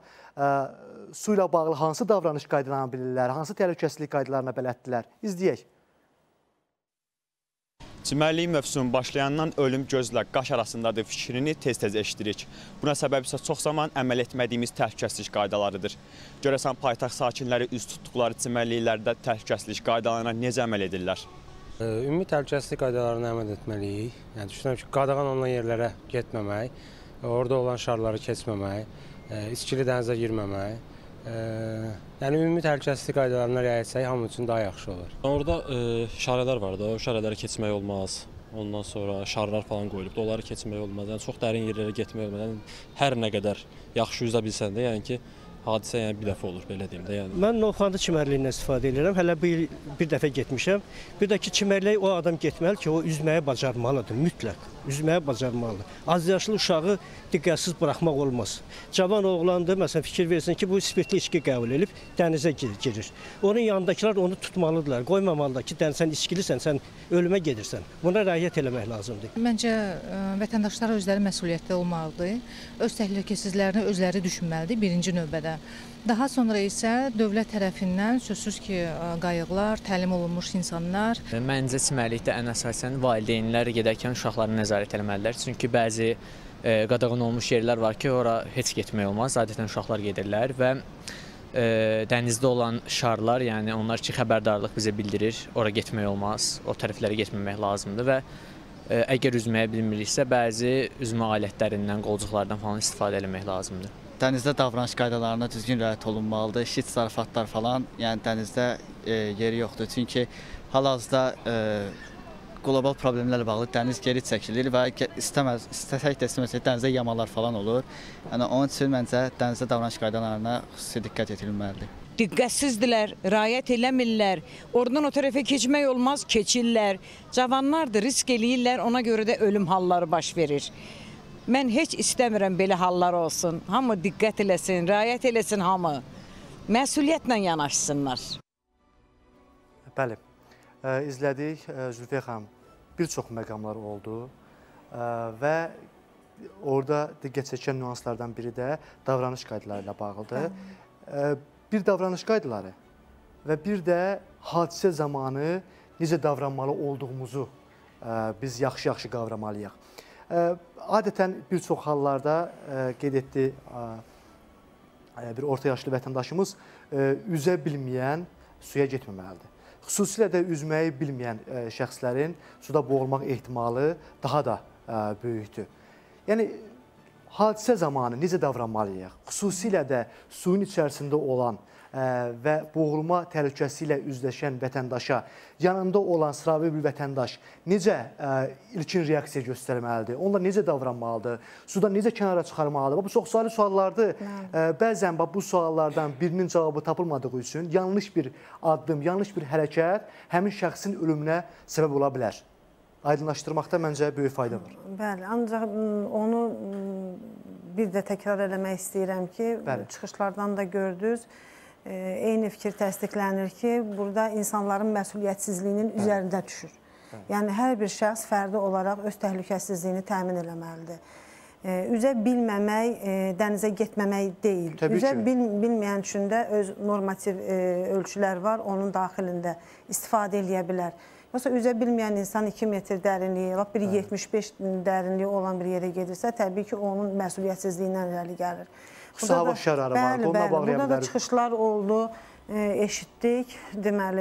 su ilə bağlı hansı davranış qaydalarını bilirlər, hansı təhlükəsizlik qaydalarına bələddirlər? İzləyək. Çimərlik mövsümü başlayandan ölüm gözlə qaş arasındadır fikrini tez-tez eşidirik. Buna səbəb isə çox zaman əməl etmədiyimiz təhlükəsizlik qaydalarıdır. Görəsən, paytaxt sakinləri üz tutduqları çimərliklərdə təhlükəsizlik qaydalarına necə əməl edirlər? Ümumi təhlükəsizlik qaydalarına əməl etməliyik. Yəni, düşünürəm ki, qadağan olunan yerlərə getməmək, orada olan şarları keçməmək, içkili dənizə girməmək. Yəni, ümumi təhlükəsizlik qaydalarına riayət etsək, hamı üçün daha yaxşı olur. Orada şarələr var da, o şarələrə keçmək olmaz. Ondan sonra şarlar falan qoyulubdur, onları keçmək olmaz. Yəni, çox dərin yerlərə getmək olmaz. Yəni, hər nə qədər yaxşı üzə bilsən də, yəni ki, hadisə bir dəfə olur, belə deyim də. Mən Novxanı çimərliyindən istifadə edirəm. Hələ bir dəfə getmişəm. Bir də ki, çimərliyə o adam getməli ki, o üzməyə bacarmalıdır, mütləq. Üzməyə bacarmalıdır. Az yaşlı uşağı diqqətsiz buraxmaq olmaz. Cavan oğlandır, məsələn, fikir versin ki, bu spirtli içki qəbul edib dənizə girir. Onun yanındakılar onu tutmalıdırlar. Qoymamalıdır ki, sən içkilisən, sən ölümə gedirsən. Buna riayət eləmək lazımdır. Məncə, vətəndaşlar özləri məsuliyyətli olmalıdır. Öz təhlükəsizlərini özləri düşünməlidir birinci növbədə. Daha sonra isə dövlət tərəfindən sözsüz ki, qayıqlar, təlim olunmuş insanlar. Məncə, çimərlikdə ən əsasən valideynlər gedərkən uşaqlarını nəzarət etməlidirlər. Çünki bəzi qadağan olmuş yerlər var ki, ora heç getmək olmaz. Adətən uşaqlar gedirlər və dənizdə olan şarlar, yəni onlar ki, xəbərdarlıq bizə bildirir. Ora getmək olmaz, o tərəflərə getməmək lazımdır və əgər üzməyə bilmiriksə, bəzi üzmə alətlərindən, qolcuqlardan falan istifadə etmək lazımdır. Dənizdə davranış qaydalarına düzgün riayət olunmalıdır. Şit zarafatlar falan, yəni dənizdə yeri yoxdur. Çünki hal-hazırda qlobal problemlərlə bağlı dəniz geri çəkilir və istəsək də istəməsək dənizdə yamalar falan olur. Yəni onun üçün məncə dənizdə davranış qaydalarına xüsusi diqqət yetirilməlidir. diqqətsizdirlər, riayət eləmirlər. Oradan o tərəfə keçmək olmaz, keçirlər. Cavanlardır, risk eləyirlər, ona görə də ölüm halları baş verir. Mən heç istəmirəm belə hallar olsun. Hamı diqqət eləsin, riayət eləsin hamı. Məsuliyyətlə yanaşsınlar. Bəli, izlədik Zülfiyə xanım. Bir çox məqamlar oldu və orada diqqət çəkən nüanslardan biri də davranış qaydaları ilə bağlıdır. Bir davranış qaydaları və bir də hadisə zamanı necə davranmalı olduğumuzu biz yaxşı-yaxşı qavramalıyıq. Adətən bir çox hallarda qeyd etdi bir orta yaşlı vətəndaşımız üzə bilməyən suya getməməlidir. Xüsusilə də üzməyi bilməyən şəxslərin suda boğulmaq ehtimalı daha da böyükdür. Yəni, hadisə zamanı necə davranmalıyıq? Xüsusilə də suyun içərisində olan və boğulma təhlükəsi ilə üzləşən vətəndaşa, yanında olan sıravi bir vətəndaş necə ilkin reaksiya göstərməlidir? Onlar necə davranmalıdır? Suda necə kənara çıxarmalıdır? Bu çoxsaylı suallardır. Bəzən bu suallardan birinin cavabı tapılmadığı üçün yanlış bir addım, yanlış bir hərəkət həmin şəxsin ölümünə səbəb ola bilər. Aydınlaşdırmaqda məncə böyük fayda var. Bəli, ancaq onu bir də təkrar eləmək istəyirəm ki, çıxışlardan da gördünüz, eyni fikir təsdiqlənir ki, burada insanların məsuliyyətsizliyinin üzərində düşür. Yəni, hər bir şəxs fərdi olaraq öz təhlükəsizliyini təmin eləməlidir. Üzə bilməmək, dənizə getməmək deyil. Üzə bilməyən üçün də öz normativ ölçülər var, onun daxilində istifadə eləyə bilər. Yoxsa üzə bilməyən insan 2 metr dərinliyi, bir 75 dərinliyi olan bir yerə gedirsə, təbii ki, onun məsuliyyətsizliyindən irəli gəlir. Xüsusi hava şəraitləri var, onunla bağlaya bilərik. Burada da çıxışlar oldu, eşitdik, deməli,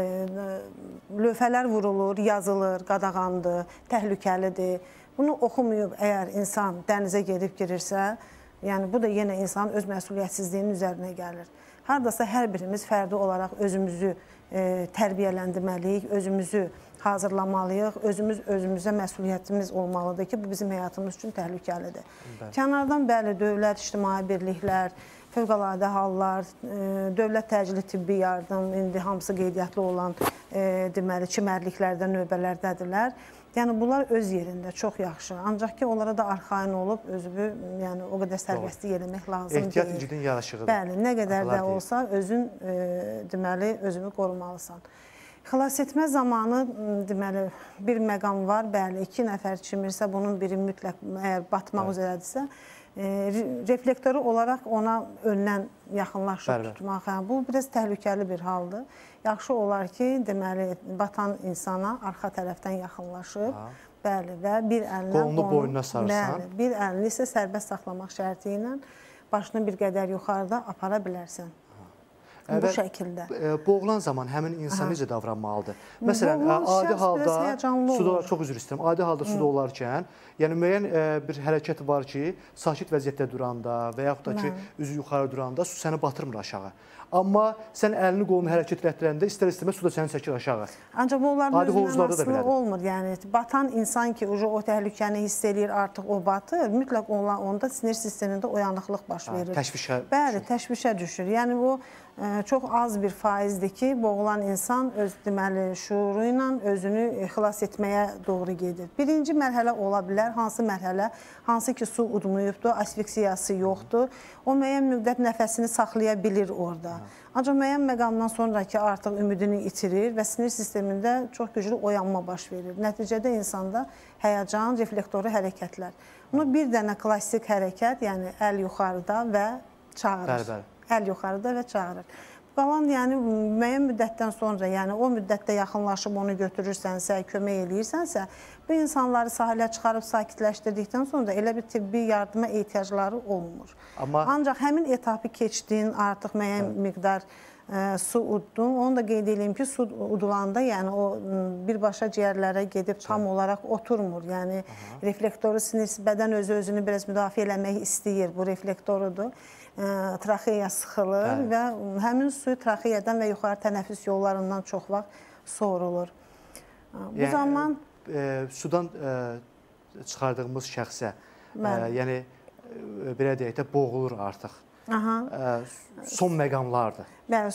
lövhələr vurulur, yazılır, qadağandır, təhlükəlidir. Bunu oxumayıb əgər insan dənizə gedib girirsə, yəni bu da yenə insanın öz məsuliyyətsizliyinin üzərinə gəlir. Haradasa hər birimiz fərdi olaraq özümüzü tərbiyələndirməliyik, özümüzü hazırlamalıyıq, özümüzə məsuliyyətimiz olmalıdır ki, bu bizim həyatımız üçün təhlükəlidir. Kənardan bəli, dövlət, ictimai birliklər, fövqəladə hallar, dövlət təcili tibbi yardım, indi hamısı qeydiyyatlı olan deməli, çimərliklərdə, növbələrdədirlər. Yəni, bunlar öz yerində çox yaxşı. Ancaq ki, onlara da arxain olub, özünü o qədər sərbəstlik eləmək lazım deyil. Ehtiyat igidin yaraşığıdır. Bəli, nə qədər də olsa özün, deməli, özünü qorumalısan. Xilas etmə zamanı, deməli, bir məqam var, bəli, 2 nəfər çimirsə, bunun biri mütləq, əgər batmaq üzrədirsə, reflektoru olaraq ona öndən yaxınlaşıb tutmaq, bu biraz təhlükəli bir haldır. Yaxşı olar ki, deməli, batan insana arxa tərəfdən yaxınlaşıb, bəli, və bir əllə qolunu boynuna sarırsan. Bəli, bir əlini isə sərbəst saxlamaq şərti ilə başını bir qədər yuxarıda apara bilərsən. Bu şəkildə. Boğulan zaman həmin insan necə davranmalıdır? Məsələn, adi halda suda, çox üzr istəyirəm, adi halda suda olarkən, yəni müəyyən bir hərəkət var ki, sakit vəziyyətdə duranda və yaxud da ki, üzü yuxarı duranda su səni batırmır aşağı. Amma sən əlini qolunu hərəkət etdirəndə istər-istəməz suda səni çəkir aşağı. Ancaq bu onların özündən asılı olmur. Yəni, batan insan ki, o təhlükəni hiss eləyir, artıq o batır, mütləq onda sinir sistemində oyanıqlıq baş verir. Təşvişə düşür. Bəli, təşvişə düşür. Yəni, bu çox az bir faizdir ki, boğulan insan öz deməli şuuru ilə özünü xilas etməyə doğru gedir. Birinci mərhələ ola bilər, hansı mərhələ? Hansı ki, su udmayıbdır, asfiksiyası yoxdur. O müəyyən müddət nəfəsini saxlaya bilir orada. Ancaq müəyyən məqamdan sonra ki, artıq ümidini itirir və sinir sistemində çox güclü oyanma baş verir. Nəticədə insanda həyəcan, reflektoru hərəkətlər. Bunu bir dənə klassik hərəkət, yəni əl yuxarıda və çağırır. Əl yuxarıda və çağırır. Qalan, yəni müəyyən müddətdən sonra, yəni o müddətdə yaxınlaşıb onu götürürsənsə, kömək eləyirsənsə, bu insanları sahilə çıxarıb sakitləşdirdikdən sonra elə bir tibbi yardıma ehtiyacları olmur. Ancaq həmin etapı keçdin, artıq müəyyən miqdar su uddun. Onu da qeyd edeyim ki, su udulanda, yəni o birbaşa ciyərlərə gedib tam olaraq oturmur. Yəni reflektoru sinir, bədən özünü biraz müdafiə eləmək istəyir, bu reflektorudur. Traxeya sıxılır və həmin suyu traxeyadan və yuxarı tənəffüs yollarından çox vaxt sorulur. Bu zaman sudan çıxardığımız şəxsə, yəni belə deyək də, boğulur artıq. son məqamlardır. Bəli,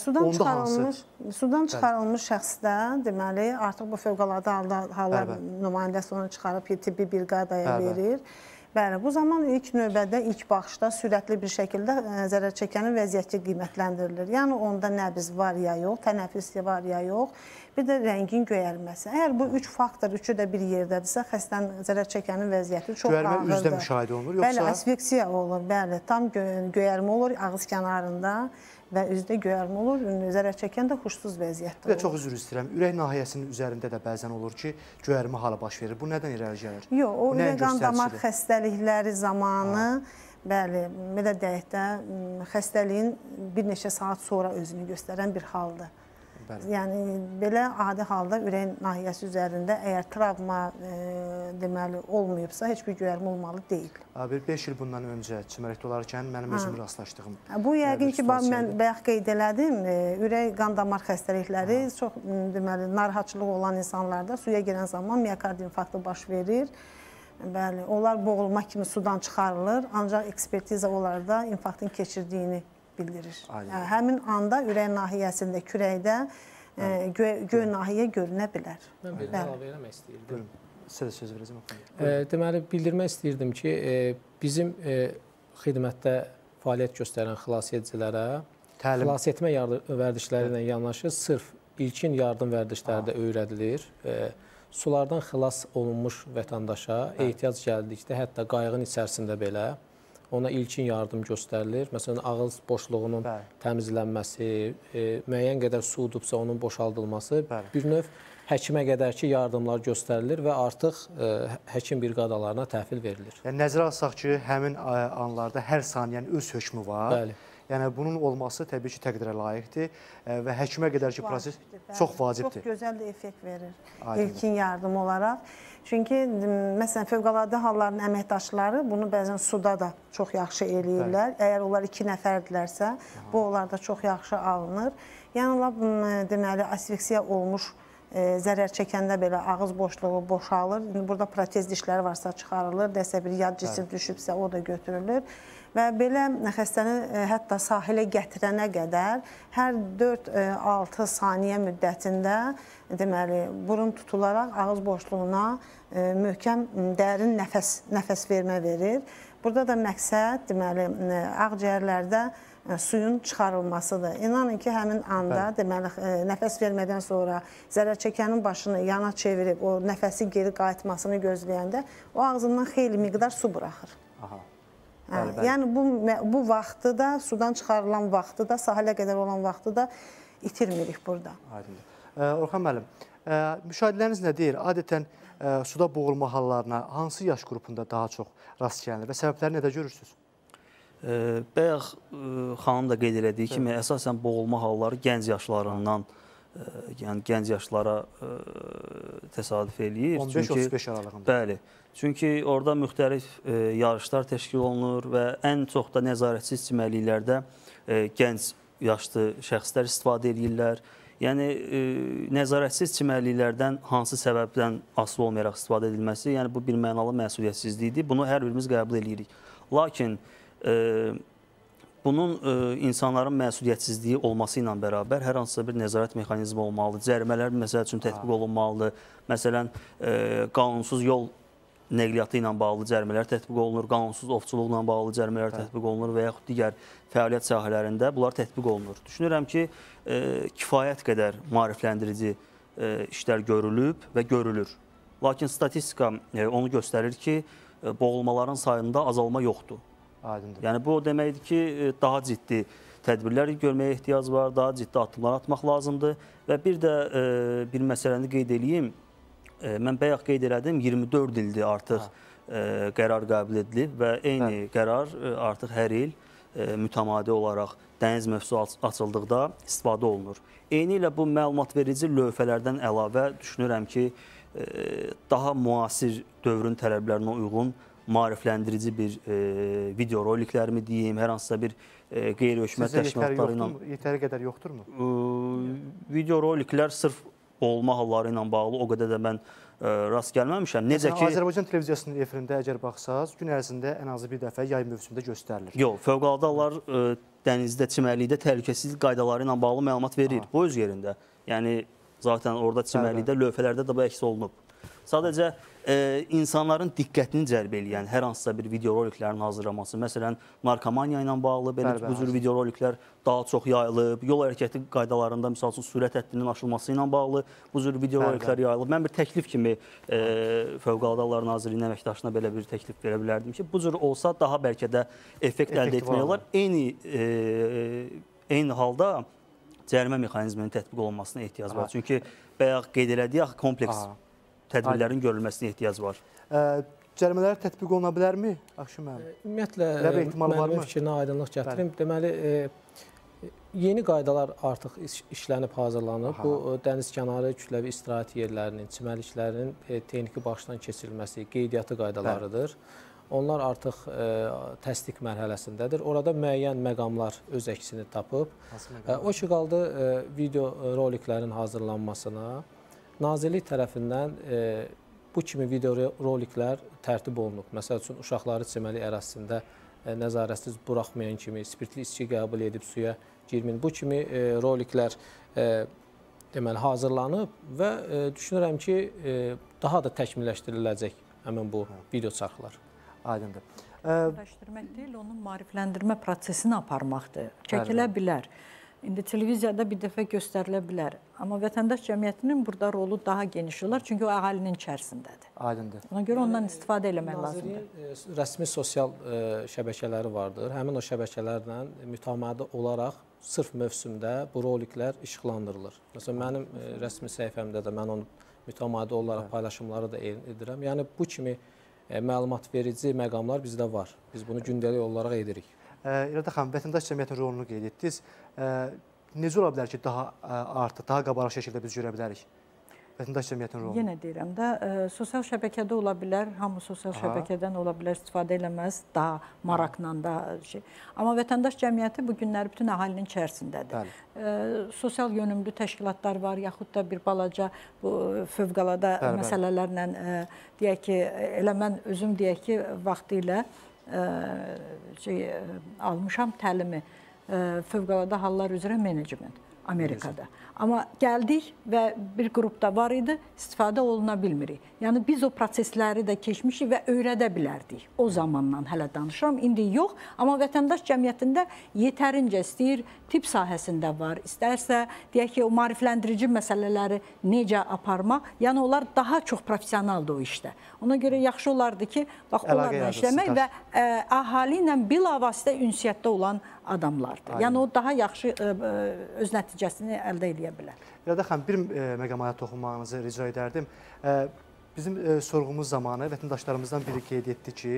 sudan çıxarılmış şəxsdə deməli artıq bu fövqəladə hallar nümayəndəsi onu çıxarıb tibbi briqadaya verir. Bəli, bu zaman ilk növbədə, ilk baxışda sürətli bir şəkildə zərər çəkənin vəziyyəti qiymətləndirilir. Yəni onda nəbz var ya yox, tənəffüs var ya yox, bir də rəngin göyərməsi. Əgər bu üç faktor, üçü də bir yerdədirsə, xəstənin zərər çəkənin vəziyyəti çox ağırdır. Göyərmə üzdə müşahidə olunur, yoxsa? Bəli, asfiksiya olur, bəli, tam göyərmə olur ağız kənarında və üzdə göyərmə olur, zərər çəkən də huşsuz vəziyyətdə olur. Bir də çox üzr istəyirəm, ürək nahiyəsinin üzərində də bəzən olur ki, göyərmə halı baş verir. Bu nədən irəli gəlir? Yox, o ürək qan damar xəstəlikləri zamanı, bəli, belə deyək də, xəstəliyin bir neçə saat sonra özünü göstərən bir haldır. Yəni, belə adi halda ürək nahiyəsi üzərində əgər travma deməli olmayıbsa, heç bir göyərmə olmalı deyil. Bir 5 il bundan öncə çimərlikdə olarkən mənim özüm rastlaşdığım. Bu yəqin ki, mən bayaq qeyd elədim, ürək qan damar xəstəlikləri çox deməli narahatçılığı olan insanlarda suya girən zaman miokard infarktı baş verir. Bəli, onlar boğulma kimi sudan çıxarılır, ancaq ekspertiza onlarda infarktın keçirdiyini bildirir. Həmin anda ürək nahiyəsində, kürəkdə göy nahiyə görünə bilər. Mən bir əlavə eləmək istəyirdim. Buyurun, sizə də söz verəcəm. Deməli, bildirmək istəyirdim ki, bizim xidmətdə fəaliyyət göstərən xilasedicilərə xilas etmə vərdişləri ilə yanaşı sırf ilkin yardım vərdişləri də öyrədilir. Sulardan xilas olunmuş vətəndaşa ehtiyac gəldikdə, hətta qayığın içərisində belə ona ilkin yardım göstərilir. Məsələn, ağız boşluğunun təmizlənməsi, müəyyən qədər su udubsa onun boşaldılması, bir növ həkimə qədər ki, yardımlar göstərilir və artıq həkim briqadalarına təhvil verilir. Yəni, nəzərə alsaq ki, həmin anlarda hər saniyənin öz hökmü var. Bəli. Yəni, bunun olması təbii ki, təqdirə layiqdir və həkimə qədərki proses çox vacibdir. Çox gözəl də effekt verir ilkin yardım olaraq. Çünki, məsələn, fövqəladə halların əməkdaşları bunu bəzən suda da çox yaxşı eləyirlər. Əgər onlar 2 nəfərdirlərsə, bu onlarda çox yaxşı alınır. Yəni, deməli, asfiksiya olmuş zərər çəkəndə belə ağız boşluğu boşalır. Burada protez dişləri varsa çıxarılır, dəsə bir yad cisim düşübsə o da götürülür. Və belə xəstəni hətta sahilə gətirənə qədər hər 4-6 saniyə müddətində deməli, burun tutularaq ağız boşluğuna möhkəm, dərin nəfəs vermə verir. Burada da məqsəd deməli, ağciyərlərdə suyun çıxarılmasıdır. İnanın ki, həmin anda deməli, nəfəs vermədən sonra zərər çəkənin başını yana çevirib o nəfəsin geri qayıtmasını gözləyəndə o ağzından xeyli miqdar su buraxır. Yəni, bu vaxtı da, sudan çıxarılan vaxtı da, sahilə qədər olan vaxtı da itirmirik burada. Orxan müəllim, müşahidələriniz nə deyir? Adətən suda boğulma hallarına hansı yaş qrupunda daha çox rast gəlinir və səbəbləri nədə görürsünüz? Bayaq xanım da qeyd elədiyi kimi, əsasən boğulma halları gənc yaşlarından, yəni gənc yaşlara təsadüf eləyir. 15-35 aralığında. Bəli. Çünki orada müxtəlif yarışlar təşkil olunur və ən çox da nəzarətsiz çimərliklərdə gənc yaşlı şəxslər istifadə edirlər. Yəni, nəzarətsiz çimərliklərdən hansı səbəbdən asılı olmayaraq istifadə edilməsi, yəni bu bir mənalı məsuliyyətsizlikdir. Bunu hər birimiz qəbul edirik. Lakin bunun insanların məsuliyyətsizliyi olması ilə bərabər hər hansısa bir nəzarət mexanizmi olmalıdır. Cərimələr məsəl üçün tətbiq olunmalıdır. Məsələn, qanunsuz yol nəqliyyatı ilə bağlı cərimələr tətbiq olunur, qanunsuz ovçuluqla bağlı cərimələr tətbiq olunur və yaxud digər fəaliyyət sahələrində bunlar tətbiq olunur. Düşünürəm ki, kifayət qədər maarifləndirici işlər görülüb və görülür. Lakin statistika onu göstərir ki, boğulmaların sayında azalma yoxdur. Yəni, bu o deməkdir ki, daha ciddi tədbirlər görməyə ehtiyac var, daha ciddi addımlar atmaq lazımdır və bir də bir məsələni qeyd edeyim. Mən bayaq qeyd elədim, 24 ildir artıq qərar qəbul edilib və eyni qərar artıq hər il mütəmadi olaraq dəniz mövzusu açıldıqda istifadə olunur. Eyni ilə bu məlumat verici lövhələrdən əlavə düşünürəm ki, daha müasir dövrün tələblərinə uyğun maarifləndirici bir video roliklərimi deyim, hər hansısa bir qeyri-hökumət təşkilatları ilə... Yetəri qədər yoxdurmu? Video roliklər sırf olma halları ilə bağlı o qədər də mən rast gəlməmişəm. Necə ki Azərbaycan televiziyasının efirində əgər baxsaz, gün ərzində ən azı bir dəfə yay mövsümündə göstərilir. Yox, Fövqəladə Hallar dənizdə, çimərlikdə təhlükəsizlik qaydaları ilə bağlı məlumat verir. Bu öz yerində. Yəni zaten orada çimərlikdə, lövhələrdə də bu əks olunub. Sadəcə insanların diqqətini cəlb eləyən hər hansısa bir videoroliklərin hazırlaması, məsələn, narkomaniya ilə bağlı belə bu cür videoroliklər daha çox yayılıb, yol hərəkəti qaydalarında, misal üçün, sürət həddinin aşılması ilə bağlı bu cür videoroliklər yayılıb. Mən bir təklif kimi Fövqəladə Hallar Nazirliyinin əməkdaşına belə bir təklif verə bilərdim ki, bu cür olsa daha bəlkə də effekt əldə etmək olar. Eyni halda cərimə mexanizminin tətbiq olunmasına ehtiyac var. Çünki bayaq qeyd elədik, kompleks tədbirlərin görülməsinə ehtiyac var. Cərimələr tətbiq oluna bilərmi? Akşin müəllim? Ümumiyyətlə, mənim fikrinə aydınlıq gətirim. Deməli, yeni qaydalar artıq işlənib, hazırlanıb. Bu, dəniz kənarı kütləvi istirahət yerlərinin, çimərliklərinin texniki başdan keçirilməsi, qeydiyyatı qaydalarıdır. Onlar artıq təsdiq mərhələsindədir. Orada müəyyən məqamlar öz əksini tapıb. O ki, qaldı video roliklərin hazırlanmasına. Nazirlik tərəfindən bu kimi video roliklər tərtib olunub. Məsəl üçün, uşaqları çimərlik ərazisində nəzarətsiz buraxmayan kimi, spirtli içki qəbul edib suya girməyin. Bu kimi roliklər deməli, hazırlanıb və düşünürəm ki, daha da təkmilləşdiriləcək həmin bu video çarxlar. Aydındır. Təkmilləşdirmək deyil, onun maarifləndirmə prosesini aparmaqdır. Çəkilə bilər. İndi televiziyada bir dəfə göstərilə bilər. Amma vətəndaş cəmiyyətinin burada rolu daha geniş olar, çünki o əhalinin içərisindədir. Aydındır. Ona görə ondan istifadə eləmək lazımdır. Nazirliyin rəsmi sosial şəbəkələri vardır. Həmin o şəbəkələrlə mütəmadi olaraq sırf mövsümdə bu roliklər işıqlandırılır. Məsələn, mənim rəsmi səhifəmdə də mən onu mütəmadi olaraq paylaşımları da edirəm. Yəni, bu kimi məlumat verici məqamlar bizdə var. Biz bunu gündəlik olaraq edirik. İradə xanım, vətəndaş cəmiyyətin rolunu qeyd etdiniz. Necə ola bilər ki, daha artıq, daha qabarıq şəkildə biz görə bilərik vətəndaş cəmiyyətin rolunu? Yenə deyirəm də, sosial şəbəkədə ola bilər, hamı sosial şəbəkədən ola bilər, istifadə eləməz, daha maraqla da şey. Amma vətəndaş cəmiyyəti bu günləri bütün əhalinin içərisindədir. Sosial yönümlü təşkilatlar var, yaxud da bir balaca bu fövqəladə məsələlərlə, deyək ki, elə mən özüm deyək ki, vaxtilə almışam təlimi Fövqəladə Hallar üzrə menecment Amerikada. Amma gəldik və bir qrupda var idi, istifadə oluna bilmirik. Yəni, biz o prosesləri də keçmişik və öyrədə bilərdik. O zamandan hələ danışıram, indi yox. Amma vətəndaş cəmiyyətində yetərincə istəyir, tibb sahəsində var. İstərsə, deyək ki, o maarifləndirici məsələləri necə aparmaq, yəni onlar daha çox professionaldır o işdə. Ona görə yaxşı olardı ki, bax, onlarla işləmək və əhali ilə bilavasitə ünsiyyətdə olan adamlardır. Yəni, o daha yaxşı öz nəticəsini əldə edə bilər. İradə xanım, bir məqamaya toxunmağınızı rica edərdim. Bizim sorğumuz zamanı vətəndaşlarımızdan biri qeyd etdi ki,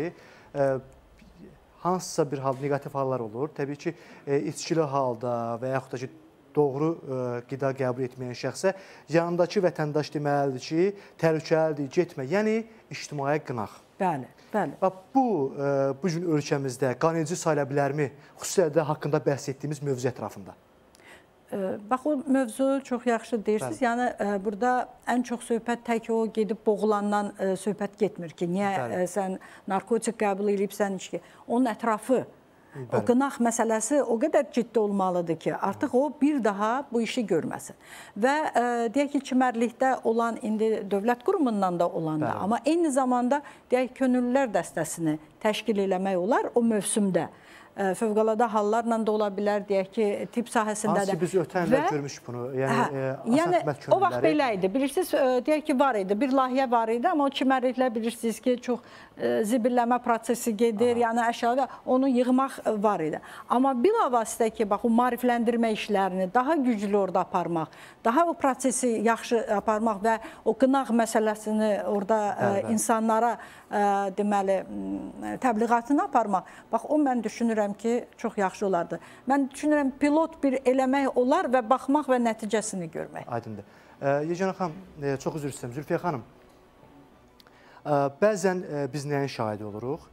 hansısa bir hal, negativ hallar olur. Təbii ki, içkili halda və yaxud da ki, doğru qida qəbul etməyən şəxsə yanındakı vətəndaş deməlidir ki, təhlükəlidir, getmə. Yəni, ictimai qınaq. Bəli, bəli. Bu gün ölkəmizdə qanunici sayıla bilərmi? Xüsusilə haqqında bəhs etdiyimiz mövzu ətrafında. Bax, o mövzu çox yaxşı deyirsiniz. Yəni, burada ən çox söhbət tək o gedib boğulandan söhbət getmir ki, niyə sən narkotik qəbul edibsən ki, onun ətrafı, o qınaq məsələsi o qədər ciddi olmalıdır ki, artıq o bir daha bu işi görməsin. Və deyək ki, çimərlikdə olan, indi dövlət qurumundan da olanda, amma eyni zamanda deyək könüllülər dəstəsini təşkil eləmək olar o mövsümdə. Fövqəladə hallarla da ola bilər, deyək ki, tibb sahəsində də. Hansı biz ötən illər görmüşük bunu? Yəni, o vaxt belə idi. Bilirsiniz, deyək ki, var idi, bir layihə var idi, amma o çimərliklər bilirsiniz ki, çox zibilləmə prosesi gedir, yəni əşyalar, onu yığmaq var idi. Amma bilavasitə ki, bax, o maarifləndirmə işlərini daha güclü orada aparmaq, daha o prosesi yaxşı aparmaq və o qınaq məsələsini orada insanlara deməli, təbliğatını aparmaq, bax, o mən düşünürəm ki, çox yaxşı olardı. Mən düşünürəm, pilot bir eləmək olar və baxmaq və nəticəsini görmək. Aydındır. Yeganə xanım, çox üzr istəyirəm. Zülfiyə xanım, bəzən biz nəyin şahidi oluruq?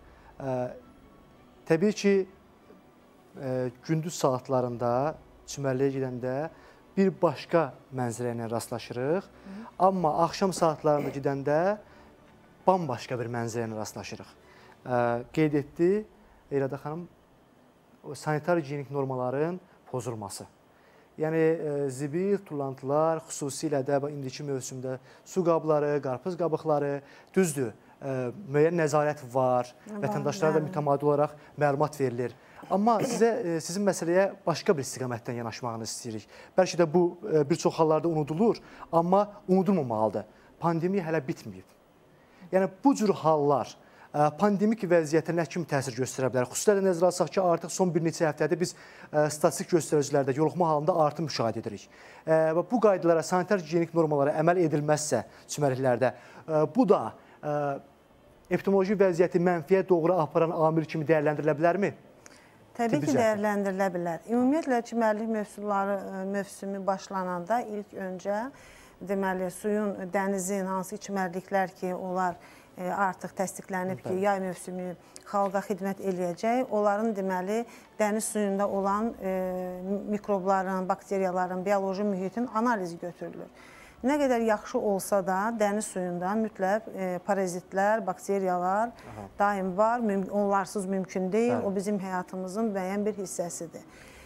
Təbii ki, gündüz saatlarında çimərliyə gedəndə bir başqa mənzərə ilə rastlaşırıq. Amma axşam saatlarında gedəndə bambaşqa bir mənzərə ilə rastlaşırıq. Qeyd etdi Elada xanım, sanitar-gigiyenik normaların pozulması. Yəni, zibil, tullantılar, xüsusilə də indiki mövsümdə su qabları, qarpız qabıqları, düzdür, müəyyən nəzarət var, vətəndaşlara da mütəmadi olaraq məlumat verilir. Amma sizin məsələyə başqa bir istiqamətdən yanaşmağını istəyirik. Bəlkə də bu bir çox hallarda unudulur, amma unudulmamalıdır. Pandemiya hələ bitməyib. Yəni, bu cür hallar pandemik vəziyyətə nə kimi təsir göstərə bilər? Xüsusilə də nəzərə alsaq ki, artıq son bir neçə həftədə biz statistik göstəricilərdə yoluxma halında artım müşahidə edirik. Və bu qaydalara, sanitar-gigiyenik normalara əməl edilməzsə çimərliklərdə, bu da epidemioloji vəziyyəti mənfiyə doğru aparan amil kimi dəyərləndirilə bilərmi? Təbii ki, dəyərləndirilə bilər. Ümumiyyətlə, çimərlik mövsümü başlananda ilk öncə deməli, suyun, dənizin hansı çimərliklər ki, onlar artıq təsdiqlənib ki, yay mövsümü xalqa xidmət eləyəcək. Onların deməli, dəniz suyunda olan mikrobların, bakteriyaların, bioloji mühitin analizi götürülür. Nə qədər yaxşı olsa da, dəniz suyunda mütləq parazitlər, bakteriyalar daim var. Onlarsız mümkün deyil. O bizim həyatımızın müəyyən bir hissəsidir.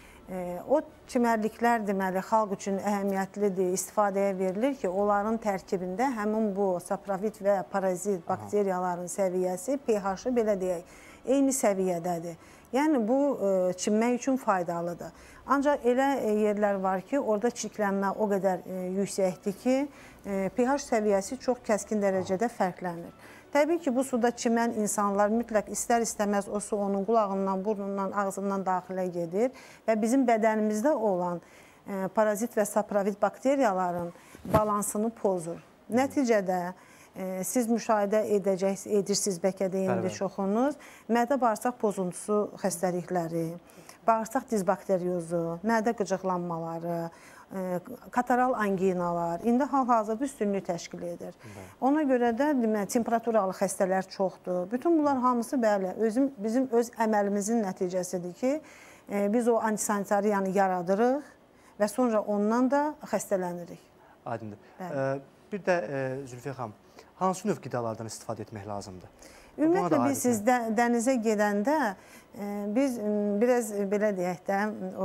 O çimərliklər deməli, xalq üçün əhəmiyyətlidir, istifadəyə verilir ki, onların tərkibində həmin bu saprovit və parazit bakteriyaların səviyyəsi, pH-ı belə deyək, eyni səviyyədədir. Yəni, bu çimmək üçün faydalıdır. Ancaq elə yerlər var ki, orada çirklənmə o qədər yüksəkdir ki, pH səviyyəsi çox kəskin dərəcədə fərqlənir. Təbii ki, bu suda çimən insanlar mütləq istər-istəməz o su onun qulağından, burnundan, ağzından daxilə gedir və bizim bədənimizdə olan parazit və saprovit bakteriyaların balansını pozur. Nəticədə siz müşahidə edirsiniz, bəlkə də indi çoxunuz, mədə-bağırsaq pozuntusu xəstəlikləri, bağırsaq dizbakteriozu, mədə qıcıqlanmaları, kataral anginalar, indi hal-hazırda üstünlük təşkil edir. Ona görə də temperaturalı xəstələr çoxdur. Bütün bunlar hamısı bəli, bizim öz əməlimizin nəticəsidir ki, biz o antisanitariyanı yaradırıq və sonra ondan da xəstələnirik. Aydındır. Bir də Zülfiyə xanım, hansı növ qidalardan istifadə etmək lazımdır? Ümumiyyətlə, biz siz dənizə gedəndə, biz biraz belə deyək də,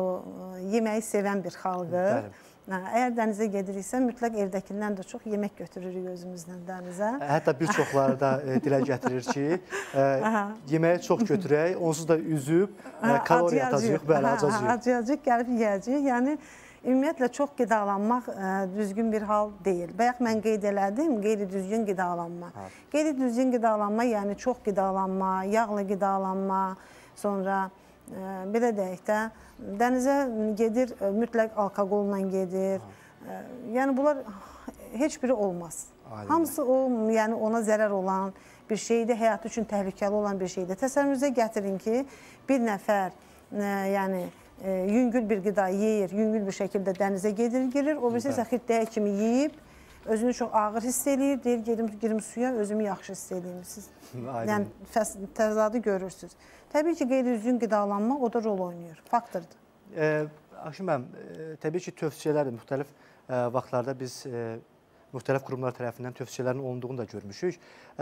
yeməyi sevən bir xalqıq. Əgər dənizə gediriksə, mütləq evdəkindən də çox yemək götürürük özümüzdən dənizə. Hətta bir çoxları da dilə gətirir ki, yeməyi çox götürək, onsuz da üzüb, kaloriya atacaq, bəli, acacaq. Acacaq, gəlib yiyəcək. Yəni, ümumiyyətlə, çox qidalanmaq düzgün bir hal deyil. Bayaq mən qeyd elədim, qeyri-düzgün qidalanma. Qeyri-düzgün qidalanma, yəni çox qidalanma, yağlı qidalanma, sonra belə deyək də, dənizə gedir, mütləq alkoqolla gedir. Yəni, bunlar heç biri olmaz. Hamısı yəni ona zərər olan bir şeydir, həyat üçün təhlükəli olan bir şeydir. Təsəvvürünüzə gətirin ki, bir nəfər, yəni, yüngül bir qida yeyir, yüngül bir şəkildə dənizə girir, o birisi isə xirtdəyə kimi yeyib, özünü çox ağır hiss eləyir, deyir, girim suya, özümü yaxşı hiss eləyim. Siz yəni, təzadı görürsünüz. Təbii ki, qeyri-düzgün qidalanma o da rol oynayır, faktordur. Akşin müəllim, təbii ki, tövsiyələrdir. Müxtəlif vaxtlarda biz müxtəlif qurumlar tərəfindən tövsiyələrin olunduğunu da görmüşük.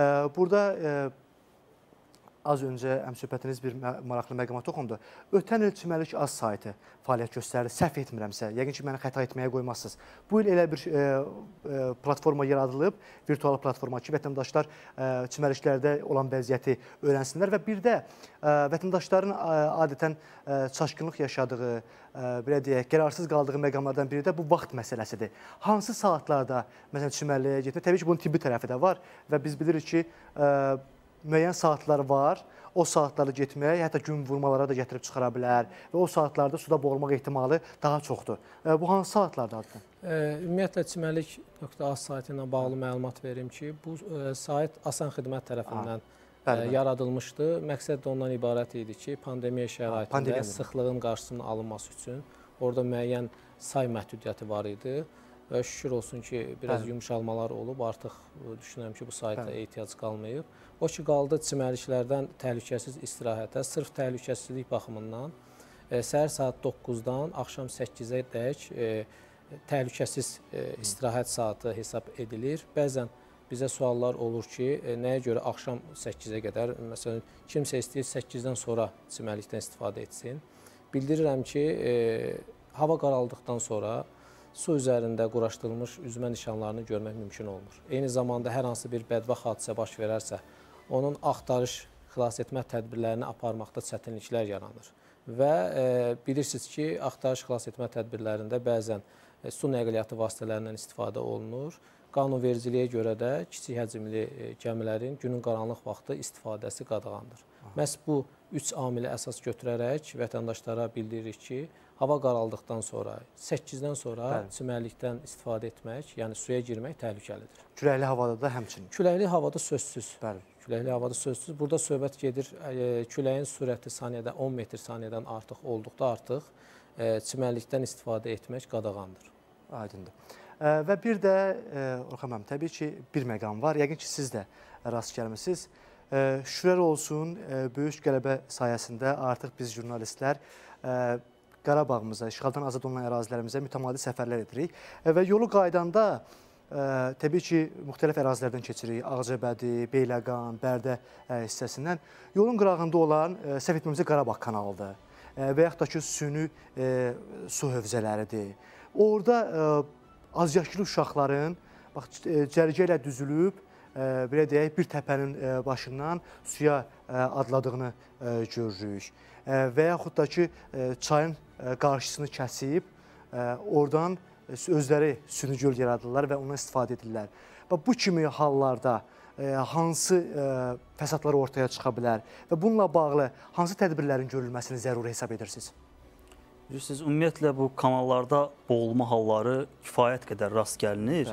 Burada az öncə həmsöhbətiniz bir maraqlı məqama toxundu. Ötən il Çimərlik Az saytı fəaliyyət göstərir, səhv etmirəmsə, yəqin ki, məni xəta etməyə qoymazsınız. Bu il elə bir platforma yaradılıb, virtual platforma ki, vətəndaşlar çimərliklərdə olan vəziyyəti öyrənsinlər və bir də vətəndaşların adətən çaşqınlıq yaşadığı, belə deyək, qərarsız qaldığı məqamlardan biri də bu vaxt məsələsidir. Hansı saatlarda, məsələn, çimərliyə getmək, təbii ki, bunun tibbi tərəfi də var və biz bilirik ki, müəyyən saatlar var, o saatlarda getmək, hətta gün vurmalara da gətirib çıxara bilər və o saatlarda suda boğulmaq ehtimalı daha çoxdur. Bu hansı saatlardadır? Ümumiyyətlə, çimərlik.az saytı ilə bağlı məlumat verim ki, bu sayt Asan Xidmət tərəfindən yaradılmışdı. Məqsəd də ondan ibarət idi ki, pandemiya şəraitində sıxlığın qarşısının alınması üçün orada müəyyən say məhdudiyyəti var idi. Və şükür olsun ki, biraz yumuşalmalar olub, artıq düşünürəm ki, bu sayta ehtiyac qalmayıb. O ki, qaldı çimərliklərdən təhlükəsiz istirahətə, sırf təhlükəsizlik baxımından səhər saat 9-dan axşam 8-ə dək təhlükəsiz istirahət saatı hesab edilir. Bəzən bizə suallar olur ki, nəyə görə axşam 8-ə qədər, məsələn, kimsə istəyir 8-dən sonra çimərlikdən istifadə etsin. Bildirirəm ki, hava qaraldıqdan sonra su üzərində quraşdırılmış üzmə nişanlarını görmək mümkün olmur. Eyni zamanda hər hansı bir bədbəxt hadisə baş verərsə, onun axtarış, xilas etmə tədbirlərini aparmaqda çətinliklər yaranır. Və bilirsiniz ki, axtarış, xilas etmə tədbirlərində bəzən su nəqliyyatı vasitələrindən istifadə olunur. Qanunvericiliyə görə də kiçik həcmli gəmilərin günün qaranlıq vaxtı istifadəsi qadağandır. Məhz bu 3 amili əsas götürərək vətəndaşlara bildiririk ki, hava qaraldıqdan sonra, 8-dən sonra çimərlikdən istifadə etmək, yəni suya girmək təhlükəlidir. Küləkli havada da həmçinin. Küləkli havada sözsüz. Bəli. Küləkli havada sözsüz. Burada söhbət gedir, küləyin sürəti saniyədə 10 metr saniyədən artıq olduqda artıq çimərlikdən istifadə etmək qadağandır. Aydındır. Və bir də, Orxan müəllim, təbii ki, bir məqam var. Yəqin ki, siz də rast gəlmisiniz. Şükürlər olsun, böyük qələbə sayəsində artıq biz jurnalistlər Qarabağımıza, işğaldan azad olunan ərazilərimizə mütəmadi səfərlər edirik. Və yolu qaydanda təbii ki, müxtəlif ərazilərdən keçirik. Ağcabədi, Beyləqan, Bərdə hissəsindən. Yolun qırağında olan, səhv etməmizə Qarabağ kanalıdır və yaxud da ki, süni su hövzələridir. Orada azyaşlı uşaqların cərgə ilə düzülüb, belə deyək, bir təpənin başından suya adladığını görürük. Və yaxud da ki, çayın qarşısını kəsib, oradan özləri süni göl yaradırlar və ondan istifadə edirlər. Və bu kimi hallarda hansı fəsadlar ortaya çıxa bilər və bununla bağlı hansı tədbirlərin görülməsini zəruri hesab edirsiniz? Bilirsiniz, ümumiyyətlə bu kanallarda boğulma halları kifayət qədər rast gəlinir.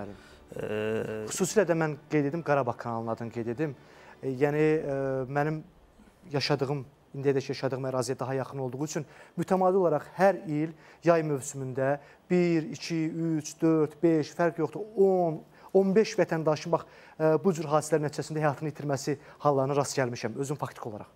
Xüsusilə də mən qeyd edim, Qarabağ kanalının adını qeyd edim. Yəni, mənim yaşadığım, indiyədək yaşadığım əraziyə daha yaxın olduğu üçün mütəmadi olaraq hər il yay mövsümündə 1, 2, 3, 4, 5, fərq yoxdur, 10, 15 vətəndaşın bax, bu cür hadisələr nəticəsində həyatını itirməsi hallarına rast gəlmişəm, özüm faktik olaraq.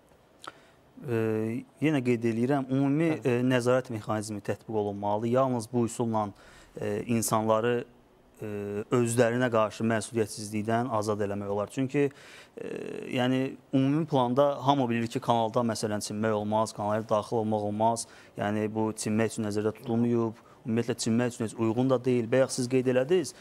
Yenə qeyd edirəm, ümumi nəzarət mexanizmi tətbiq olunmalı. Yalnız bu üsulla insanları özlərinə qarşı məsuliyyətsizlikdən azad eləmək olar. Çünki yəni, ümumi planda hamı bilir ki, kanalda məsələn çimmək olmaz, kanallara daxil olmaq olmaz. Yəni, bu çimmək üçün nəzərdə tutulmayıb, ümumiyyətlə çimmək üçün heç uyğun da deyil. Bayaq siz qeyd elədiniz,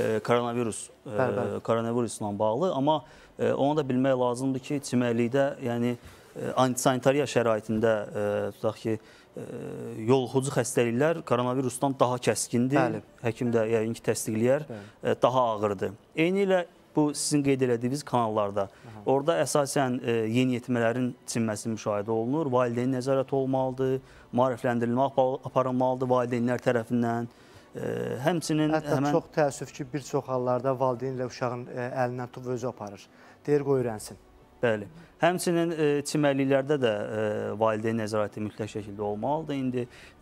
koronavirusla bağlı, amma onu da bilmək lazımdır ki, çimərlikdə, yəni, antisanitariya şəraitində, tutaq ki, yoluxucu xəstəliklər koronavirusdan daha kəskindir. Həkim də yəqin ki, təsdiqləyər, daha ağırdır. Eyni ilə bu sizin qeyd elədiyiniz kanallarda. Orada əsasən yeniyetmələrin çimməsi müşahidə olunur, valideyn nəzarəti olmalıdır, maarifləndirilmə aparılmalıdır valideynlər tərəfindən. Həmçinin hətta çox təəssüf ki, bir çox hallarda valideyn ilə uşağın əlindən tutub özü aparır. Deyir, qoy öyrənsin. Bəli. Həmçinin çimərliklərdə də valideyn nəzarəti mütləq şəkildə olmalıdır. İndi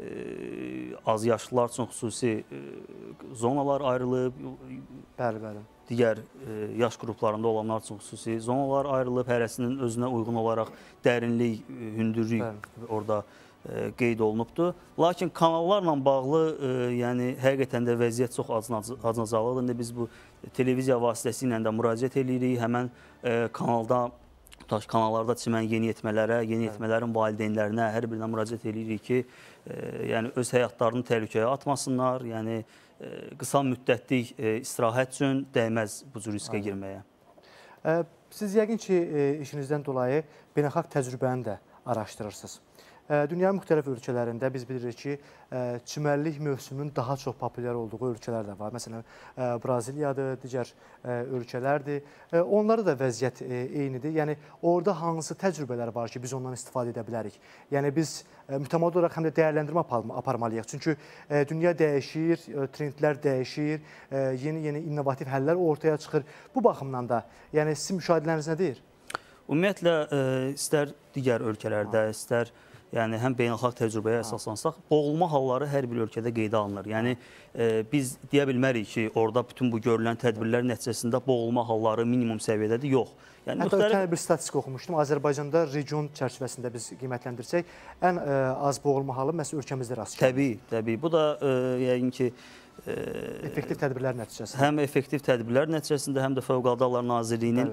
azyaşlılar üçün xüsusi zonalar ayrılıb. Bəli. Digər yaş qruplarında olanlar üçün xüsusi zonalar ayrılıb. Hərəsinin özünə uyğun olaraq dərinlik, hündürlük orada qeyd olunubdur. Lakin kanallarla bağlı yəni həqiqətən də vəziyyət çox acınacaqlıdır. İndi biz bu televiziya vasitəsilə də müraciət edirik. Həmən kanallarda çimən yeniyetmələrə, yeniyetmələrin valideynlərinə hər birinə müraciət edirik ki, yəni öz həyatlarını təhlükəyə atmasınlar. Yəni qısa müddətlik istirahət üçün dəyməz bu cür riskə girməyə. Siz yəqin ki, işinizdən dolayı beynəlxalq təcrübəni də araşdırırsınız. Dünyanın müxtəlif ölkələrində biz bilirik ki, çimərlik mövsümünün daha çox populyar olduğu ölkələr də var. Məsələn, Braziliyadır, digər ölkələrdir. Onlarda da vəziyyət eynidir. Yəni, orada hansı təcrübələr var ki, biz ondan istifadə edə bilərik? Yəni, biz mütəmadi olaraq həm də dəyərləndirmə aparmalıyıq. Çünki dünya dəyişir, trendlər dəyişir, yeni innovativ həllər ortaya çıxır. Bu baxımdan da, yəni, sizin müşahidələriniz nə deyir? Ümumiyyətlə, istər digər ölkələrdə, istər yəni həm beynəlxalq təcrübəyə əsaslansaq, boğulma halları hər bir ölkədə qeydə alınır. Yəni biz deyə bilmərik ki, orada bütün bu görülən tədbirlər nəticəsində boğulma halları minimum səviyyədədir. Yox. Yəni, hətta ötən bir statistika oxumuşdum. Azərbaycanda region çərçivəsində biz qiymətləndirsək, ən az boğulma halı məhz ölkəmizdə rast gəlir. Təbii. Bu da yəqin ki, effektiv tədbirlər nəticəsində. Həm effektiv tədbirlər nəticəsində, həm də Fövqəladə Hallar Nazirliyinin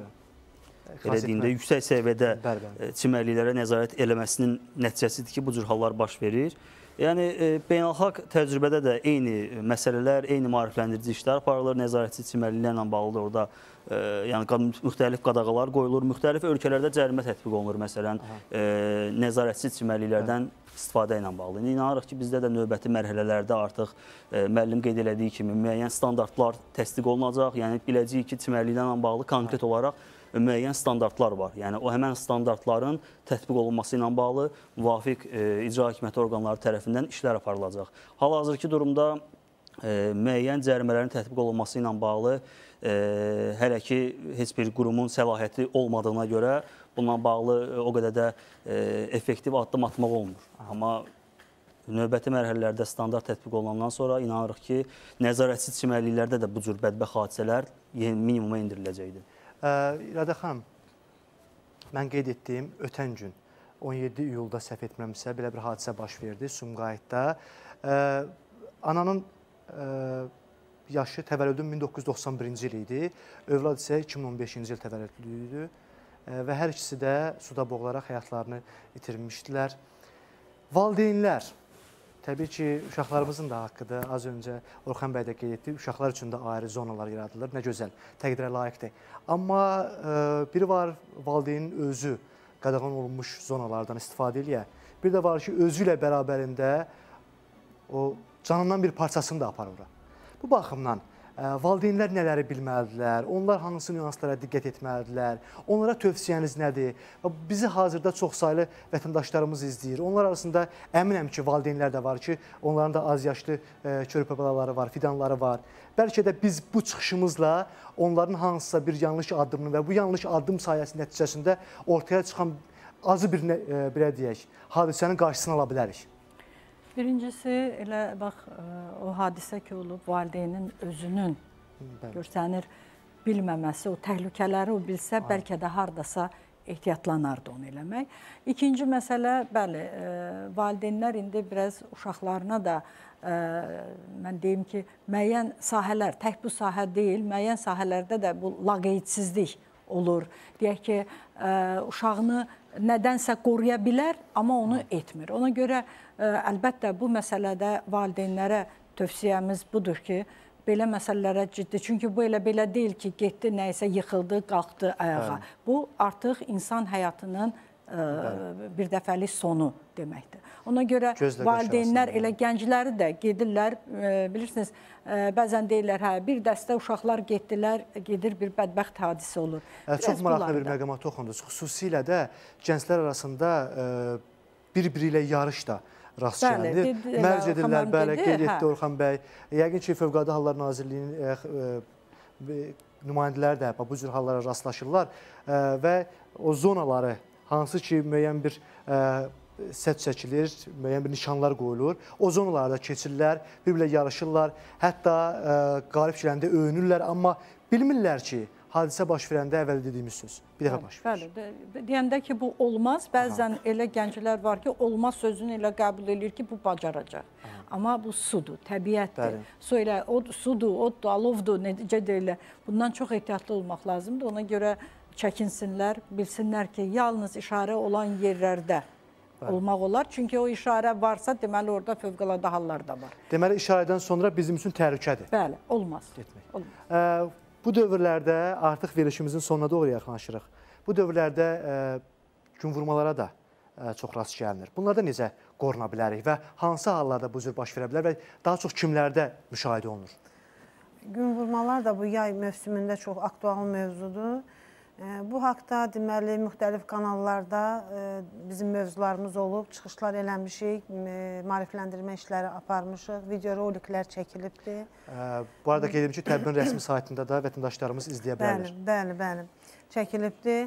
yüksək səviyyədə çimərliklərə nəzarət eləməsinin nəticəsidir ki, bu cür hallar baş verir. Yəni, beynəlxalq təcrübədə də eyni məsələlər, eyni maarifləndirici işlər aparılır, nəzarətçi çimərliklərlə bağlıdır orada. Yəni, müxtəlif qadağalar qoyulur, müxtəlif ölkələrdə cərimə tətbiq olunur, məsələn, nəzarətçi çimərliklərdən istifadə ilə bağlı. İndi inanırıq ki, bizdə də növbəti mərhələlərdə artıq müəllim qeyd elədiyi kimi müəyyən standartlar təsdiq olunacaq. Yəni, biləcəyik ki, çimərliklərlə bağlı konkret olaraq müəyyən standartlar var. Yəni, o həmən standartların tətbiq olunması ilə bağlı müvafiq icra hakimiyyəti orqanları tərəfindən işlər aparılacaq. Hal-hazırki durumda müəyyən cərimələrin tətbiq olunması ilə bağlı hələ ki, heç bir qurumun səlahiyyəti olmadığına görə bununla bağlı o qədər də effektiv addım atmaq olmur. Amma növbəti mərhələlərdə standart tətbiq olunandan sonra inanırıq ki, nəzarətçi çimərliklərdə də bu cür bədbəxt hadisələr minimuma indiriləcəkdir. İradə xanım, mən qeyd etdiyim ötən gün 17 iyulda səhv etmirəmsə belə bir hadisə baş verdi Sumqayıtda. Ananın yaşı təvəllüdü 1991-ci il idi, övlad isə 2015-ci il təvəllüdlü idi və hər ikisi də suda boğularaq həyatlarını itirmişdilər. Valideynlər, təbii ki, uşaqlarımızın da haqqıdır. Az öncə Orxan bəy də qeyd etdi, uşaqlar üçün də ayrı zonalar yaradılır. Nə gözəl, təqdirə layiqdir. Amma biri var, valideynin özü qadağan olunmuş zonalardan istifadə eləyə. Bir də var ki, özü ilə bərabərində o canından bir parçasını da aparır ora. Bu baxımdan valideynlər nələri bilməlidirlər, onlar hansı nüanslara diqqət etməlidirlər, onlara tövsiyəniz nədir? Bizi hazırda çoxsaylı vətəndaşlarımız izləyir. Onlar arasında əminəm ki, valideynlər də var ki, onların da az yaşlı körpə balaları var, fidanları var. Bəlkə də biz bu çıxışımızla onların hansısa bir yanlış addımını və bu yanlış addım sayəsində nəticəsində ortaya çıxan azı bir, belə deyək, hadisənin qarşısını ala bilərik. Birincisi, elə bax, o hadisə ki olub, valideynin özünün görsənir bilməməsi, o təhlükələri o bilsə, bəlkə də haradasa ehtiyatlanardı onu eləmək. İkinci məsələ, bəli, valideynlər indi biraz uşaqlarına da, mən deyim ki, müəyyən sahələr, tək bu sahə deyil, müəyyən sahələrdə də bu laqeyidsizlik olur. Deyək ki, uşağını nədənsə qoruya bilər, amma onu etmir. Ona görə əlbəttə bu məsələdə valideynlərə tövsiyəmiz budur ki, belə məsələlərə ciddi. Çünki bu elə belə deyil ki, getdi, nəysə yıxıldı, qalxdı ayağa. Bu artıq insan həyatının bir dəfəlik sonu deməkdir. Ona görə valideynlər elə gəncləri də gedirlər, bilirsiniz, bəzən deyirlər, hə, bir dəstə uşaqlar getdilər, gedir bir bədbəxt hadisə olur. Çox maraqlı bir məqama toxundunuz. Xüsusilə də gənclər arasında bir-biri ilə yarış da rast gəlinir. Mərc edirlər, bəli, qeyd etdi Orxan bəy. Yəqin ki, Fövqəladə Hallar Nazirliyinin nümayəndələri də bu cür hallara rastlaşırlar və o zonaları, hansı ki, müəyyən bir sədd çəkilir, müəyyən bir nişanlar qoyulur. O zonalarda keçirlər, bir-birlə yarışırlar, hətta qalib girəndə öyünürlər, amma bilmirlər ki, hadisə baş verəndə əvvəl dediyimiz söz bir dəfə baş verir. Bəli, deyəndə ki, bu olmaz, bəzən elə gənclər var ki, olmaz sözünü elə qəbul edir ki, bu bacaracaq. Amma bu sudur, təbiətdir. Su elə, o sudur, o alovdur, necə deyirlər. Bundan çox ehtiyatlı olmaq lazımdır. Ona görə çəkinsinlər, bilsinlər ki, yalnız işarə olan yerlərdə olmaq olar. Çünki o işarə varsa, deməli, orada fövqəladə hallar da var. Deməli, işarədən sonra bizim üçün təhlükədir. Bəli, olmaz. Bu dövrlərdə artıq verilişimizin sonuna doğru yaxınlaşırıq. Bu dövrlərdə gün vurmalara da çox rast gəlinir. Bunlarda necə qoruna bilərik və hansı hallarda bu cür baş verə bilər və daha çox kimlərdə müşahidə olunur? Gün vurmalar da bu yay mövsümündə çox aktual mövzudur. Bu haqda deməli müxtəlif kanallarda bizim mövzularımız olub, çıxışlar eləmişik, maarifləndirmə işləri aparmışıq, videoroliklər çəkilibdir. Bu arada qeyd edim ki, tədbirin rəsmi saytında da vətəndaşlarımız izləyə bilərlər. Bəli, çəkilibdir.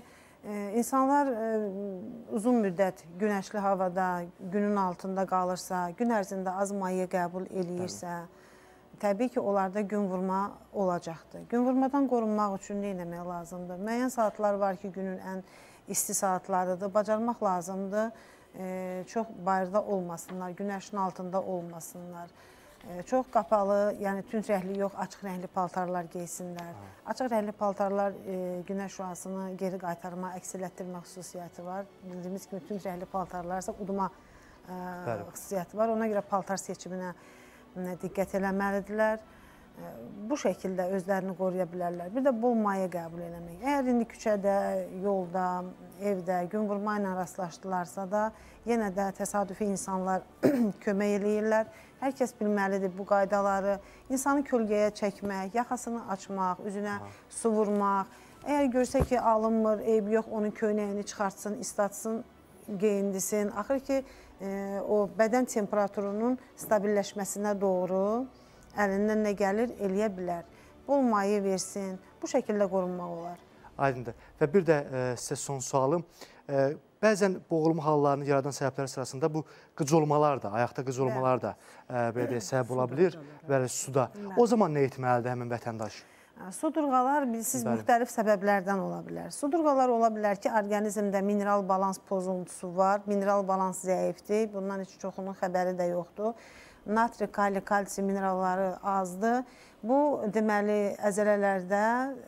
İnsanlar uzun müddət günəşli havada, günün altında qalırsa, gün ərzində az maye qəbul eləyirsə, təbii ki, onlarda gün vurma olacaqdır. Gün vurmadan qorunmaq üçün nə etmək lazımdır? Müəyyən saatlar var ki, günün ən isti saatlarıdır. Bacarmaq lazımdır. Çox bayırda olmasınlar, günəşin altında olmasınlar. Çox qapalı, yəni tünd rəngli yox, açıq rəngli paltarlar geysinlər. Açıq rəngli paltarlar günəş şüasını geri qaytarma, əks elətdirmə xüsusiyyəti var. Bildiyimiz kimi tünd rəngli paltarlarsa udma xüsusiyyəti var. Ona görə paltar seçiminə diqqət eləməlidirlər. Bu şəkildə özlərini qoruya bilərlər. Bir də bol maye qəbul eləmək. Əgər indi küçədə, yolda, evdə gün vurma ilə rastlaşdılarsa da, yenə də təsadüfi insanlar kömək eləyirlər. Hər kəs bilməlidir bu qaydaları. İnsanı kölgəyə çəkmək, yaxasını açmaq, üzünə su vurmaq. Əgər görsə ki, alınmır, eyb yox, onun köynəyini çıxartsın, istatsın, geyindisin. Axır ki, o bədən temperaturunun stabilləşməsinə doğru əlindən nə gəlir, eləyə bilər. Bol maye versin, bu şəkildə qorunmaq olar. Aydındır. Və bir də sizə son sualım. Bəzən boğulma hallarını yaradan səbəblər sırasında bu qıcolmalar da, ayaqda qıcolmalar da belə səbəb ola bilir və suda. O zaman nə etməlidir həmin vətəndaş? Sudurğalar bilirsiniz müxtəlif səbəblərdən ola bilər. Sudurğalar ola bilər ki, orqanizmdə mineral balans pozuntusu var, mineral balans zəifdir, bundan heç çoxunun xəbəri də yoxdur. Natri, kali, kalsi mineralları azdır. Bu, deməli, əzələlərdə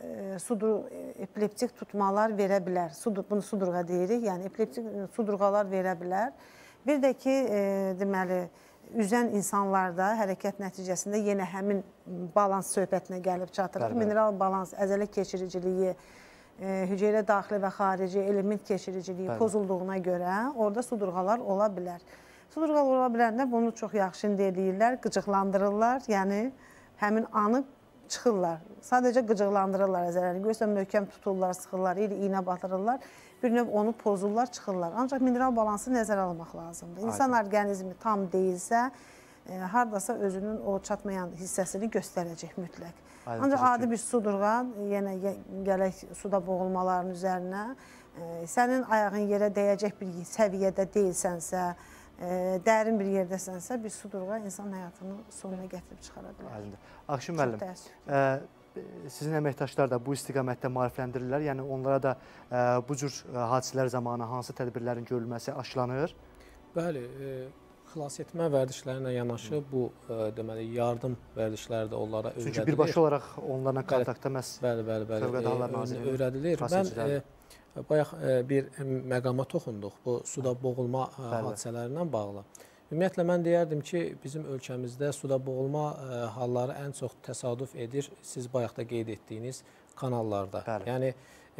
epileptik tutmalar verə bilər. Bunu sudurğa deyirik, yəni epileptik sudurğalar verə bilər. Bir də ki, deməli, üzən insanlarda hərəkət nəticəsində yenə həmin balans söhbətinə gəlib çatır. Mineral balans, əzələ keçiriciliyi, hüceyrə daxili və xarici element keçiriciliyi pozulduğuna görə orada sudurğalar ola bilər. Sudurğalar ola biləndə bunu çox yaxşı eləyirlər, qıcıqlandırırlar, yəni həmin anı çıxırlar. Sadəcə qıcıqlandırırlar əzələrini. Görürsən, möhkəm tuturlar, sıxırlar, iynə batırırlar, bir növ onu pozurlar, çıxırlar. Ancaq mineral balansı nəzərə almaq lazımdır. İnsan orqanizmi tam deyilsə, haradasa özünün o çatmayan hissəsini göstərəcək mütləq. Ancaq adi bir sudurğa, yenə gələk suda boğulmaların üzərinə, sənin ayağın yerə dəyəcək bir səviyyədə deyilsənsə, dərin bir yerdəsənsə, bir sudurğa insan həyatını sonuna gətirib çıxara bilər. Akşin müəllim, sizin əməkdaşlar da bu istiqamətdə maarifləndirirlər, yəni onlara da bu cür hadisələr zamanı hansı tədbirlərin görülməsi aşılanır? Bəli, xilas etmə vərdişlərinə yanaşı bu deməli yardım vərdişləri də onlara öyrədilir. Çünki birbaşa olaraq onlarla kontaktda məhz Fövqəladə Hallar Nazirliyinin öyrədilir. Bayaq bir məqama toxunduq, bu suda boğulma hadisələrindən bağlı. Ümumiyyətlə, mən deyərdim ki, bizim ölkəmizdə suda boğulma halları ən çox təsadüf edir, siz bayaq da qeyd etdiyiniz kanallarda. Yəni,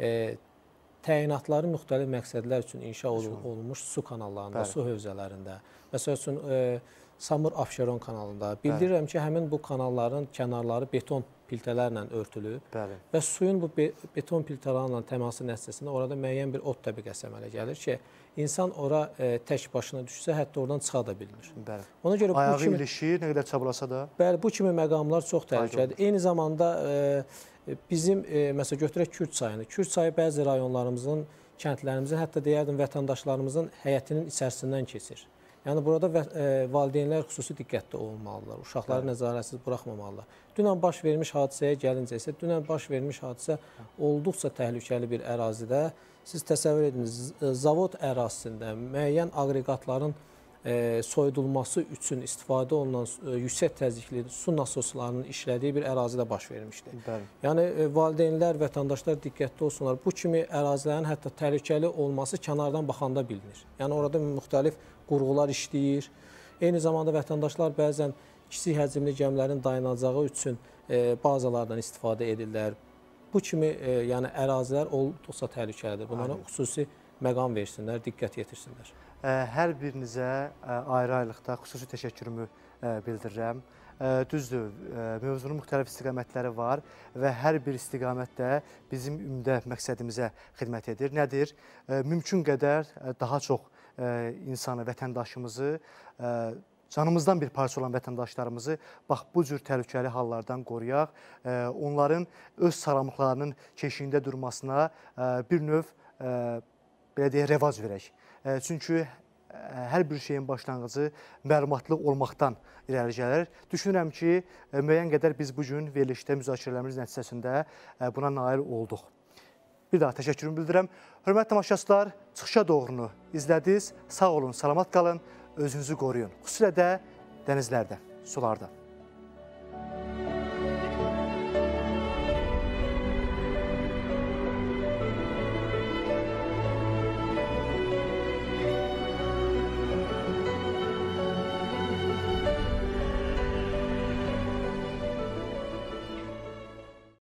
təyinatları müxtəlif məqsədlər üçün inşa olunmuş su kanallarında, su hövzələrində. Məsəl üçün, Samur Abşeron kanalında. Bildirirəm ki, həmin bu kanalların kənarları beton piltələrlə örtülüb və suyun bu beton piltələrlə təması nəticəsində orada müəyyən bir ot təbəqəsi əmələ gəlir ki, insan ora tək başına düşsə, hətta oradan çıxa da bilmir. Ayağı ilişir, nə qədər çabalasa da. Bəli, bu kimi məqamlar çox təhlükəlidir. Eyni zamanda bizim, məsələn, götürək Kürd çayını. Kürd çayı bəzi rayonlarımızın, kəndlərimizin, hətta deyərdim vətəndaşlarımızın həyətinin içərisindən keçir. Yəni, burada valideynlər xüsusi diqqətli olmalıdırlar, uşaqları nəzarətsiz buraxmamalıdırlar. Dünən baş vermiş hadisəyə gəlincə isə, dünən baş vermiş hadisə olduqca təhlükəli bir ərazidə. Siz təsəvvür ediniz, zavod ərazisində müəyyən aqreqatların soyudulması üçün istifadə olunan yüksək təzyiqli su nasoslarının işlədiyi bir ərazidə baş vermişdi. Yəni, valideynlər, vətəndaşlar diqqətli olsunlar. Bu kimi ərazilərin hətta təhlükəli olması kənardan baxanda bilinir. Yəni, orada müxtəlif qurğular işləyir. Eyni zamanda vətəndaşlar bəzən kiçik həcmli gəmilərin dayanacağı üçün bazalardan istifadə edirlər. Bu kimi ərazilər olduqca təhlükəlidir. Bunlara xüsusi məqam versinlər, diqqət yetirsinlər. Hər birinizə ayrı-ayrılıqda xüsusi təşəkkürümü bildirirəm. Düzdür, mövzunun müxtəlif istiqamətləri var və hər bir istiqamət də bizim ümdə məqsədimizə xidmət edir. Nədir? Mümkün qədər daha çox insanı, vətəndaşımızı, canımızdan bir parça olan vətəndaşlarımızı bax bu cür təhlükəli hallardan qoruyaq. Onların öz sağlamlıqlarının keşiyində durmasına bir növ belə deyək, revac verək. Çünki hər bir şeyin başlanğıcı məlumatlı olmaqdan irəli gəlir. Düşünürəm ki, müəyyən qədər biz bugün verilişdə müzakirələrimiz nəticəsində buna nail olduq. Bir daha təşəkkürümü bildirəm. Hörmətli tamaşaçılar, çıxışa doğrunu izlədiniz. Sağ olun, salamat qalın, özünüzü qoruyun. Xüsusilə də dənizlərdə, sularda.